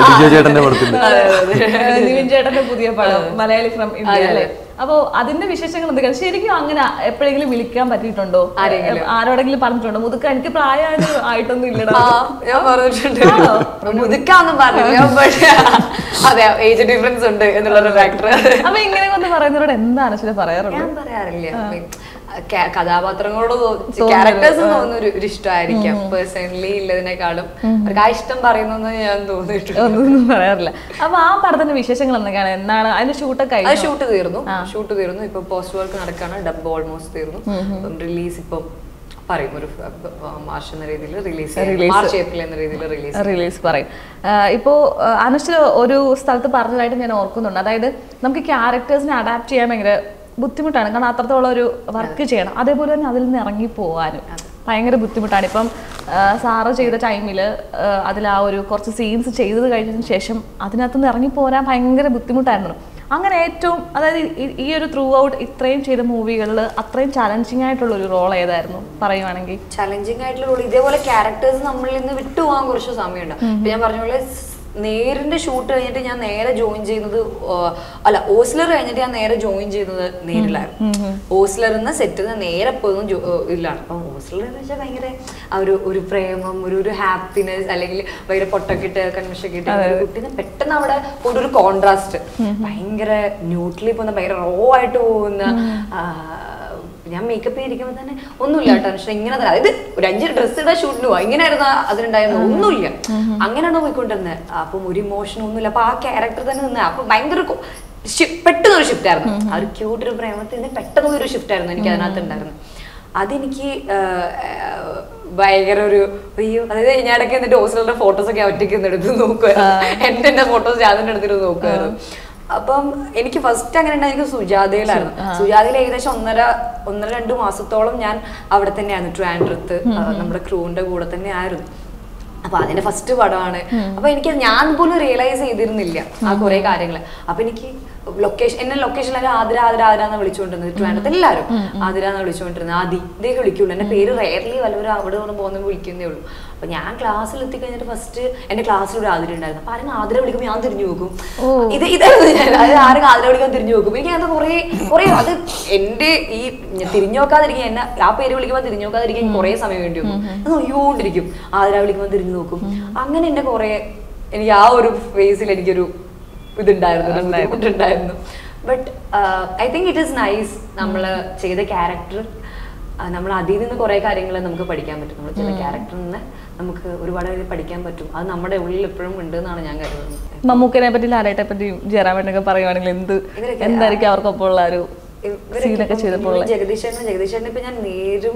നിവിൻ ചേട്ടന്റെ പുതിയ പടം മലയാളി ഫ്രം ഇന്ത്യ അല്ലേ? അപ്പൊ അതിന്റെ വിശേഷങ്ങൾ എന്തൊക്കെയാണ്? ശരിക്കും അങ്ങനെ എപ്പോഴെങ്കിലും വിളിക്കാൻ പറ്റിയിട്ടുണ്ടോ? ആരോടെങ്കിലും പറഞ്ഞിട്ടുണ്ടോ മുതുക്ക എനിക്ക് പ്രായമായിട്ടൊന്നും ഇല്ലടാ? ഞാൻ പറഞ്ഞിട്ടുണ്ട്, മുതുക്കാന്നും പറഞ്ഞില്ല, അതെ ഏജ് ഡിഫറൻസ് ഉണ്ട് എന്നുള്ളൊരു ഫാക്ടർ. അപ്പൊ ഇങ്ങനെ ഒന്ന് പറയുന്നവരോട് എന്താണ് ശരി പറയാറുള്ളത്? ഞാൻ പറയാറില്ല. കഥാപാത്രങ്ങളോട് ക്യാരക്ടേഴ്സ് തോന്നുന്ന ഒരു ഇഷ്ടമായിരിക്കാം. പേഴ്സണലി ഇല്ലതിനേക്കാളും അവർക്ക് ആ ഇഷ്ടം പറയുന്നു ഞാൻ തോന്നിയിട്ടുണ്ട്. ഒന്നും പറയാറില്ല. അപ്പൊ ആ പടത്തിന്റെ വിശേഷങ്ങൾ എന്തൊക്കെയാണ്? എന്നാണ് അതിന്റെ ഷൂട്ടൊക്കെ? ഷൂട്ട് തീർന്നു. ഇപ്പൊ പോസ്റ്റ് വർക്ക് നടക്കാണ്. ഡബ് ഓൾമോസ്റ്റ് തീർന്നു. റിലീസ് ഇപ്പം പറയും ഒരു മാർച്ച് എന്ന രീതിയിൽ മാർച്ച് ഏപ്രിൽ എന്ന രീതിയിൽ റിലീസ് പറയും. ഇപ്പോ അനുശ്വര ഒരു സ്ഥലത്ത് പറഞ്ഞതായിട്ട് ഞാൻ ഓർക്കുന്നുണ്ട്. അതായത് നമുക്ക് ക്യാരക്ടേഴ്സിനെ അഡാപ്റ്റ് ചെയ്യാൻ ഭയങ്കര ബുദ്ധിമുട്ടാണ്. കാരണം അത്രത്തോളം ഒരു വർക്ക് ചെയ്യണം. അതേപോലെ തന്നെ അതിൽ നിന്ന് ഇറങ്ങി പോകാനും ഭയങ്കര ബുദ്ധിമുട്ടാണ്. ഇപ്പം സാറ് ചെയ്ത ടൈമിൽ അതിൽ ആ ഒരു കുറച്ച് സീൻസ് ചെയ്തത് കഴിഞ്ഞതിന് ശേഷം അതിനകത്തുനിന്ന് ഇറങ്ങി പോരാൻ ഭയങ്കര ബുദ്ധിമുട്ടായിരുന്നു. അങ്ങനെ ഏറ്റവും അതായത് ഈ ഒരു ത്രൂ ഔട്ട് ഇത്രയും ചെയ്ത മൂവികളിൽ അത്രയും ചലഞ്ചിങ് ആയിട്ടുള്ള ഒരു റോൾ ഏതായിരുന്നു പറയുവാണെങ്കിൽ? ചലഞ്ചിങ് ആയിട്ടുള്ള റോൾ ഇതേപോലെ ക്യാരക്ടേഴ്സ് നമ്മളിൽ നിന്ന് വിട്ടുപോകാൻ കുറച്ച് സമയമുണ്ട്. ഇപ്പൊ ഞാൻ പറഞ്ഞ പോലെ നേരിന്റെ ഷൂട്ട് കഴിഞ്ഞിട്ട് ഞാൻ നേരെ ജോയിൻ ചെയ്യുന്നത് ഓസ്ലർ കഴിഞ്ഞിട്ട് ഞാൻ നേരെ ജോയിൻ ചെയ്യുന്നത് നേരിലായിരുന്നു. ഓസ്ലറിന്ന് സെറ്റിൽ നിന്ന് നേരെ പോയതും ഇതിലാണ്. അപ്പം ഓസ്ലർ എന്ന് വെച്ചാൽ ഭയങ്കര ഒരു പ്രേമം, ഒരു ഹാപ്പിനെസ്, അല്ലെങ്കിൽ ഭയങ്കര പൊട്ടൊക്കെ ഇട്ട് കൺവെൻഷൊക്കെ ഇട്ട് കുട്ടീനെ പെട്ടെന്ന് അവിടെ ഒരു കോൺട്രാസ്റ്റ്, ഭയങ്കര ന്യൂട്രലി പോകുന്ന, ഭയങ്കര റോ ആയിട്ട് പോകുന്ന. ഞാൻ മേക്കപ്പ് ചെയ്തിരിക്കുമ്പോൾ തന്നെ ഒന്നുമില്ല ടെൻഷൻ, ഇങ്ങനെ തന്നെ. അതായത് ഒരു 5 ഡ്രസ്സ് ഇടാൻ ഷൂട്ടിന് പോവാ, ഇങ്ങനെയായിരുന്നു അതിനുണ്ടായിരുന്നു, ഒന്നുമില്ല, അങ്ങനെയാണോ പോയിക്കൊണ്ടിരുന്നത്. അപ്പം ഒരു ഇമോഷൻ ഒന്നുമില്ല. അപ്പൊ ആ ക്യാരക്ടർ തന്നെ നിന്ന് അപ്പൊ ഭയങ്കര പെട്ടെന്നൊരു ഷിഫ്റ്റ് ആയിരുന്നു. ആ ഒരു ക്യൂട്ടൊരു പ്രേമത്തിന് പെട്ടെന്ന് ഒരു ഷിഫ്റ്റ് ആയിരുന്നു എനിക്ക് അതിനകത്ത് ഉണ്ടായിരുന്നു. അതെനിക്ക് ഭയങ്കര ഒരു അയ്യോ. അതായത് ഞാൻ ഇടയ്ക്ക് എന്നിട്ട് ഹോസ്റ്റലിന്റെ ഫോട്ടോസൊക്കെ ഒറ്റയ്ക്ക് എടുത്ത് നോക്കുമായിരുന്നു. എന്റെ ഫോട്ടോസ് ഞാൻ തന്നെ എടുത്തിട്ട് നോക്കുമായിരുന്നു. അപ്പം എനിക്ക് ഫസ്റ്റ് അങ്ങനെ ഉണ്ടായിരുന്നു സുജാതയിലായിരുന്നു. സുജാതയിൽ ഏകദേശം 1.5-2 മാസത്തോളം ഞാൻ അവിടെ തന്നെയായിരുന്നു, ട്രിവാൻഡ്രത്ത് നമ്മുടെ ക്രൂവിന്റെ കൂടെ തന്നെ ആയിരുന്നു. അപ്പൊ അതിന്റെ ഫസ്റ്റ് പടമാണ്. അപ്പൊ എനിക്ക് ഞാൻ പോലും റിയലൈസ് ചെയ്തിരുന്നില്ല ആ കുറെ കാര്യങ്ങൾ. അപ്പൊ എനിക്ക് ലൊക്കേഷനിൽ ആതിരാന്ന് വിളിച്ചുകൊണ്ടിരുന്നത് ട്രിവാൻഡ്രത്ത് എല്ലാവരും ആതിരാന്ന് വിളിച്ചുകൊണ്ടിരുന്നത്. ഇതേ വിളിക്കുള്ളൂ, എന്റെ പേര് റെയർലി വല്ലവരും അവിടെ നിന്ന് പോകുന്നത് വിളിക്കുന്നേ ഉള്ളൂ. അപ്പൊ ഞാൻ ക്ലാസ്സിൽ എത്തിക്കഴിഞ്ഞിട്ട് ഫസ്റ്റ് എന്റെ ക്ലാസ്സിലൊരു ആതിര ഉണ്ടായിരുന്നു. അപ്പൊ ആരും ആതിര വിളിക്കുമ്പോൾ ഞാൻ തിരിഞ്ഞു നോക്കും. ഇതായിരുന്നു ഞാൻ, അതായത് ആരും ആതിര വിളിക്കാൻ തിരിഞ്ഞു നോക്കും. എനിക്ക് അങ്ങനത്തെ കുറെ അത് എന്റെ ഈ തിരിഞ്ഞു നോക്കാതിരിക്കാൻ, എന്നെ ആ പേര് വിളിക്കുമ്പോൾ തിരിഞ്ഞു നോക്കാതിരിക്കാൻ കുറെ സമയം വേണ്ടി വന്നു. അത് നോക്കിക്കൊണ്ടിരിക്കും, ആതിര വിളിക്കുമ്പോൾ തിരിഞ്ഞു നോക്കും. അങ്ങനെ എന്റെ എനിക്ക് ആ ഒരു ഫേസിൽ എനിക്കൊരു ഇതുണ്ടായിരുന്നു. But I think it is nice. നമ്മൾ ചെയ്ത ക്യാരക്ടർ നമ്മൾ അതിൽ നിന്ന് കുറെ കാര്യങ്ങൾ നമുക്ക് പഠിക്കാൻ പറ്റും. നമ്മൾ ചെയ്ത ക്യാരക്ടറിൽ നിന്ന് നമുക്ക് ഒരുപാട് പഠിക്കാൻ പറ്റും. അത് നമ്മുടെ ഉള്ളിൽ എപ്പോഴും ഉണ്ട് എന്നാണ് ഞാൻ കരുതുന്നത്. മമ്മൂക്കനെ പറ്റി, ലാലേട്ടനെ പറ്റിയും ജയറാമേട്ടനൊക്കെ പറയുവാണെങ്കിൽ എന്തായിരിക്കും അവർക്കൊപ്പം ഉള്ള ഒരു സീനൊക്കെ ചെയ്തപ്പോൾ? ജഗദീഷ് ചേട്ടനെ ഇപ്പൊ ഞാൻ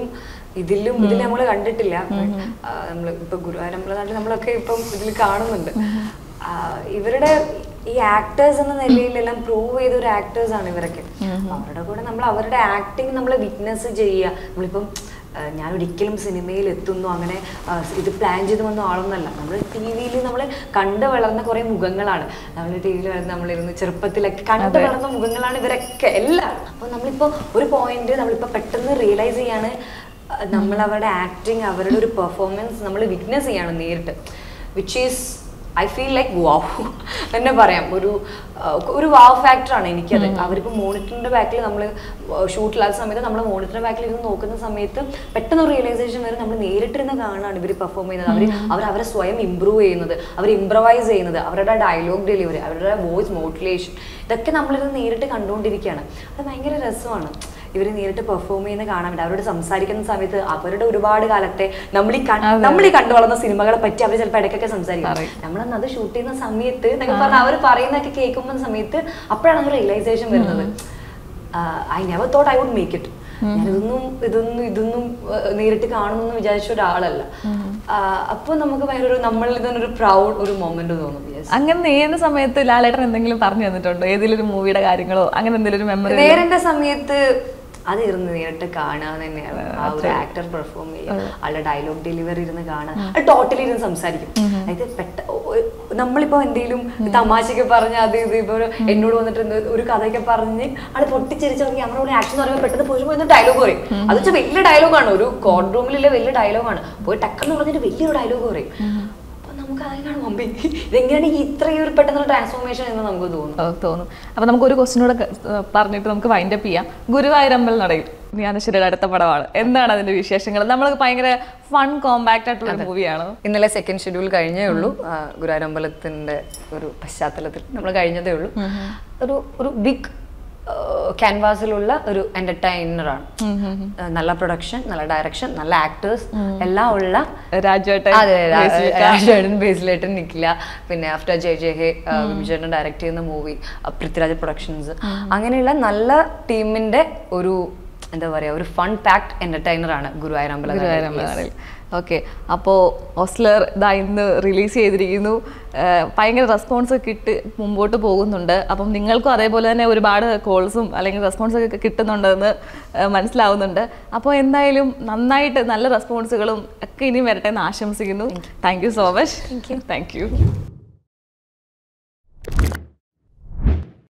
ഇതിൽ നമ്മൾ കണ്ടിട്ടില്ല. നമ്മൾ ഇപ്പൊ ഗുരുവായൂരമ്പല നാട്ടിൽ നമ്മളൊക്കെ ഇപ്പം ഇതിൽ കാണുന്നുണ്ട്. ഇവരുടെ ഈ ആക്ടേഴ്സ് എന്ന നിലയിലെല്ലാം പ്രൂവ് ചെയ്ത ഒരു ആക്ടേഴ്സ് ആണ് ഇവരൊക്കെ. അവരുടെ കൂടെ നമ്മൾ അവരുടെ ആക്ടിങ് നമ്മൾ വിറ്റ്നസ് ചെയ്യുക. നമ്മളിപ്പം ഞാൻ ഒരിക്കലും സിനിമയിൽ എത്തുന്നു അങ്ങനെ ഇത് പ്ലാൻ ചെയ്ത് വന്ന ആളൊന്നല്ല. നമ്മൾ ടി വിയിൽ നമ്മൾ കണ്ടു വളർന്ന കുറേ മുഖങ്ങളാണ്. നമ്മൾ ടി വിയിൽ വരുന്ന നമ്മളിരുന്ന് ചെറുപ്പത്തിലൊക്കെ കണ്ടു വളർന്ന മുഖങ്ങളാണ് ഇവരൊക്കെ എല്ലാവരും. അപ്പോൾ നമ്മളിപ്പോൾ ഒരു പോയിന്റ് നമ്മളിപ്പോൾ പെട്ടെന്ന് റിയലൈസ് ചെയ്യാണ് നമ്മൾ അവരുടെ ആക്ടിങ് അവരുടെ ഒരു പെർഫോമൻസ് നമ്മൾ വിറ്റ്നസ് ചെയ്യാണ് നേരിട്ട്. Which is I feel like wow തന്നെ പറയാം. ഒരു വാവ് ഫാക്ടറാണ് എനിക്കത്. അവരിപ്പോൾ മോണിറ്ററിൻ്റെ ബാക്കിൽ നമ്മൾ ഷൂട്ടില്ലാത്ത സമയത്ത് നമ്മൾ മോണിറ്ററിൻ്റെ ബാക്കിൽ ഇരുന്ന് നോക്കുന്ന സമയത്ത് പെട്ടെന്ന് റിയലൈസേഷൻ വരെ നമ്മൾ നേരിട്ടിരുന്ന് കാണാണ് ഇവർ പെർഫോം ചെയ്യുന്നത്. അവരെ സ്വയം ഇമ്പ്രൂവ് ചെയ്യുന്നത്, അവർ ഇംപ്രവൈസ് ചെയ്യുന്നത്, അവരുടെ ഡയലോഗ് ഡെലിവറി, അവരുടെ വോയിസ് മോഡുലേഷൻ, ഇതൊക്കെ നമ്മളിത് നേരിട്ട് കണ്ടുകൊണ്ടിരിക്കുകയാണ്. അത് ഭയങ്കര രസമാണ് ഇവർ നേരിട്ട് പെർഫോം ചെയ്യുന്ന കാണാൻ വേണ്ടി. അവരോട് സംസാരിക്കുന്ന സമയത്ത് അവരുടെ ഒരുപാട് കാലത്തെ നമ്മൾ ഈ കണ്ടു വളർന്ന സിനിമകളെ പറ്റി അവർ ചിലപ്പോൾ ഇടയ്ക്കൊക്കെ സംസാരിക്കും. നമ്മളന്ന് അത് ഷൂട്ട് ചെയ്യുന്ന സമയത്ത് എന്നൊക്കെ പറഞ്ഞാൽ അവർ പറയുന്നതൊക്കെ കേൾക്കുമ്പോൾ സമയത്ത് അപ്പോഴാണ് ഒരു റിയലൈസേഷൻ വരുന്നത്. I never thought I would make it. ഞാൻ ഇതൊന്നും നേരിട്ട് കാണുമെന്ന് വിചാരിച്ച ഒരാളല്ല. അപ്പൊ നമുക്ക് ഭയങ്കര നമ്മളിൽ തന്നെ ഒരു പ്രൗഡ് ഒരു മൊമെന്റ് തോന്നും. അങ്ങനെ നേരുന്ന സമയത്ത് ലാലേട്ടൻ എന്തെങ്കിലും പറഞ്ഞു തന്നിട്ടുണ്ടോ? ഏതെങ്കിലും ഒരു മൂവിയുടെ കാര്യങ്ങളോ അങ്ങനെ എന്തെങ്കിലും ഒരു മെമ്മറി? നേരേണ്ട സമയത്ത് അത് ഇരുന്ന് നേരിട്ട് കാണാൻ തന്നെയാണ്. ആ ഒരു ആക്ടർ പെർഫോം ചെയ്യുക, ആളുടെ ഡയലോഗ് ഡെലിവറി ഇരുന്ന് കാണാൻ, അത് ടോട്ടലി ഇരുന്ന് സംസാരിക്കും. അതായത് നമ്മളിപ്പോ എന്തെങ്കിലും തമാശയൊക്കെ പറഞ്ഞ് അത് ഇത് ഇപ്പൊ എന്നോട് വന്നിട്ട് ഒരു കഥയൊക്കെ പറഞ്ഞ് ആള് പൊട്ടിച്ചിരിച്ചു നമ്മളോട് ആക്ഷൻ എന്ന് പറയുമ്പോൾ പെട്ടെന്ന് പോയി ഡയലോഗ് പറയും. അത് വെച്ചാൽ വലിയ ഡയലോഗാണ്, ഒരു കോർട്ട് റൂമിലെ വലിയ ഡയലോഗാണ്. പോയി ടക്കെന്ന് പറഞ്ഞിട്ട് വലിയൊരു ഡയലോഗ് പറയും. നമുക്ക് അതാണ് മമ്പി ഇതെങ്ങനെയാണ് ഇത്രയും ഒരു പെട്ടെന്നുള്ള ട്രാൻസ്ഫോർമേഷൻ എന്ന് നമുക്ക് തോന്നും. അപ്പൊ നമുക്ക് ഒരു ക്വസ്റ്റിനോട് പറഞ്ഞിട്ട് നമുക്ക് വൈൻഡപ്പ് ചെയ്യാം. ഗുരുവായൂരമ്പൽ നടയിൽ ജ്ഞാനശ്രീയുടെ അടുത്ത പടമാണ്. എന്താണ് അതിന്റെ വിശേഷങ്ങൾ? നമ്മൾ ഭയങ്കര ഫൺ കോമ്പാക്ട് ആയിട്ടുള്ള മൂവിയാണ്. ഇന്നലെ സെക്കൻഡ് ഷെഡ്യൂൾ കഴിഞ്ഞേ ഉള്ളൂ. ഗുരുവായൂരമ്പലത്തിന്റെ ഒരു പശ്ചാത്തലത്തിൽ നമ്മൾ കഴിഞ്ഞതേ ഉള്ളൂ. ഒരു ബിഗ് ക്യാൻവാസിലുള്ള ഒരു എന്റർടൈനറാണ്. നല്ല പ്രൊഡക്ഷൻ, നല്ല ഡയറക്ഷൻ, നല്ല ആക്ടേഴ്സ് എല്ലാം ഉള്ള രാജേട്ടൻ, ബേസിലേട്ടൻ, നിഖില, പിന്നെ ആഫ്റ്റർ ജെ ഹേ വിജയൻ ഡയറക്ട് ചെയ്യുന്ന മൂവി, പൃഥ്വിരാജ് പ്രൊഡക്ഷൻസ്, അങ്ങനെയുള്ള നല്ല ടീമിന്റെ ഒരു എന്താ പറയാ ഒരു ഫൺ പാക്ഡ് എന്റർടൈനർ ആണ് ഗുരുവായൂരമ്പലം. ഓക്കെ, അപ്പോൾ ഓസ്ലർ ഇന്ന് റിലീസ് ചെയ്തിരിക്കുന്നു. ഭയങ്കര റെസ്പോൺസ് കിട്ടി മുമ്പോട്ട് പോകുന്നുണ്ട്. അപ്പം നിങ്ങൾക്കും അതേപോലെ തന്നെ ഒരുപാട് കോൾസും അല്ലെങ്കിൽ റെസ്പോൺസൊക്കെ കിട്ടുന്നുണ്ടെന്ന് മനസ്സിലാവുന്നുണ്ട്. അപ്പോൾ എന്തായാലും നന്നായിട്ട് നല്ല റെസ്പോൺസുകളും ഒക്കെ ഇനി വരട്ടെ എന്ന് ആശംസിക്കുന്നു. Thank you so much. Thank you. Thank U.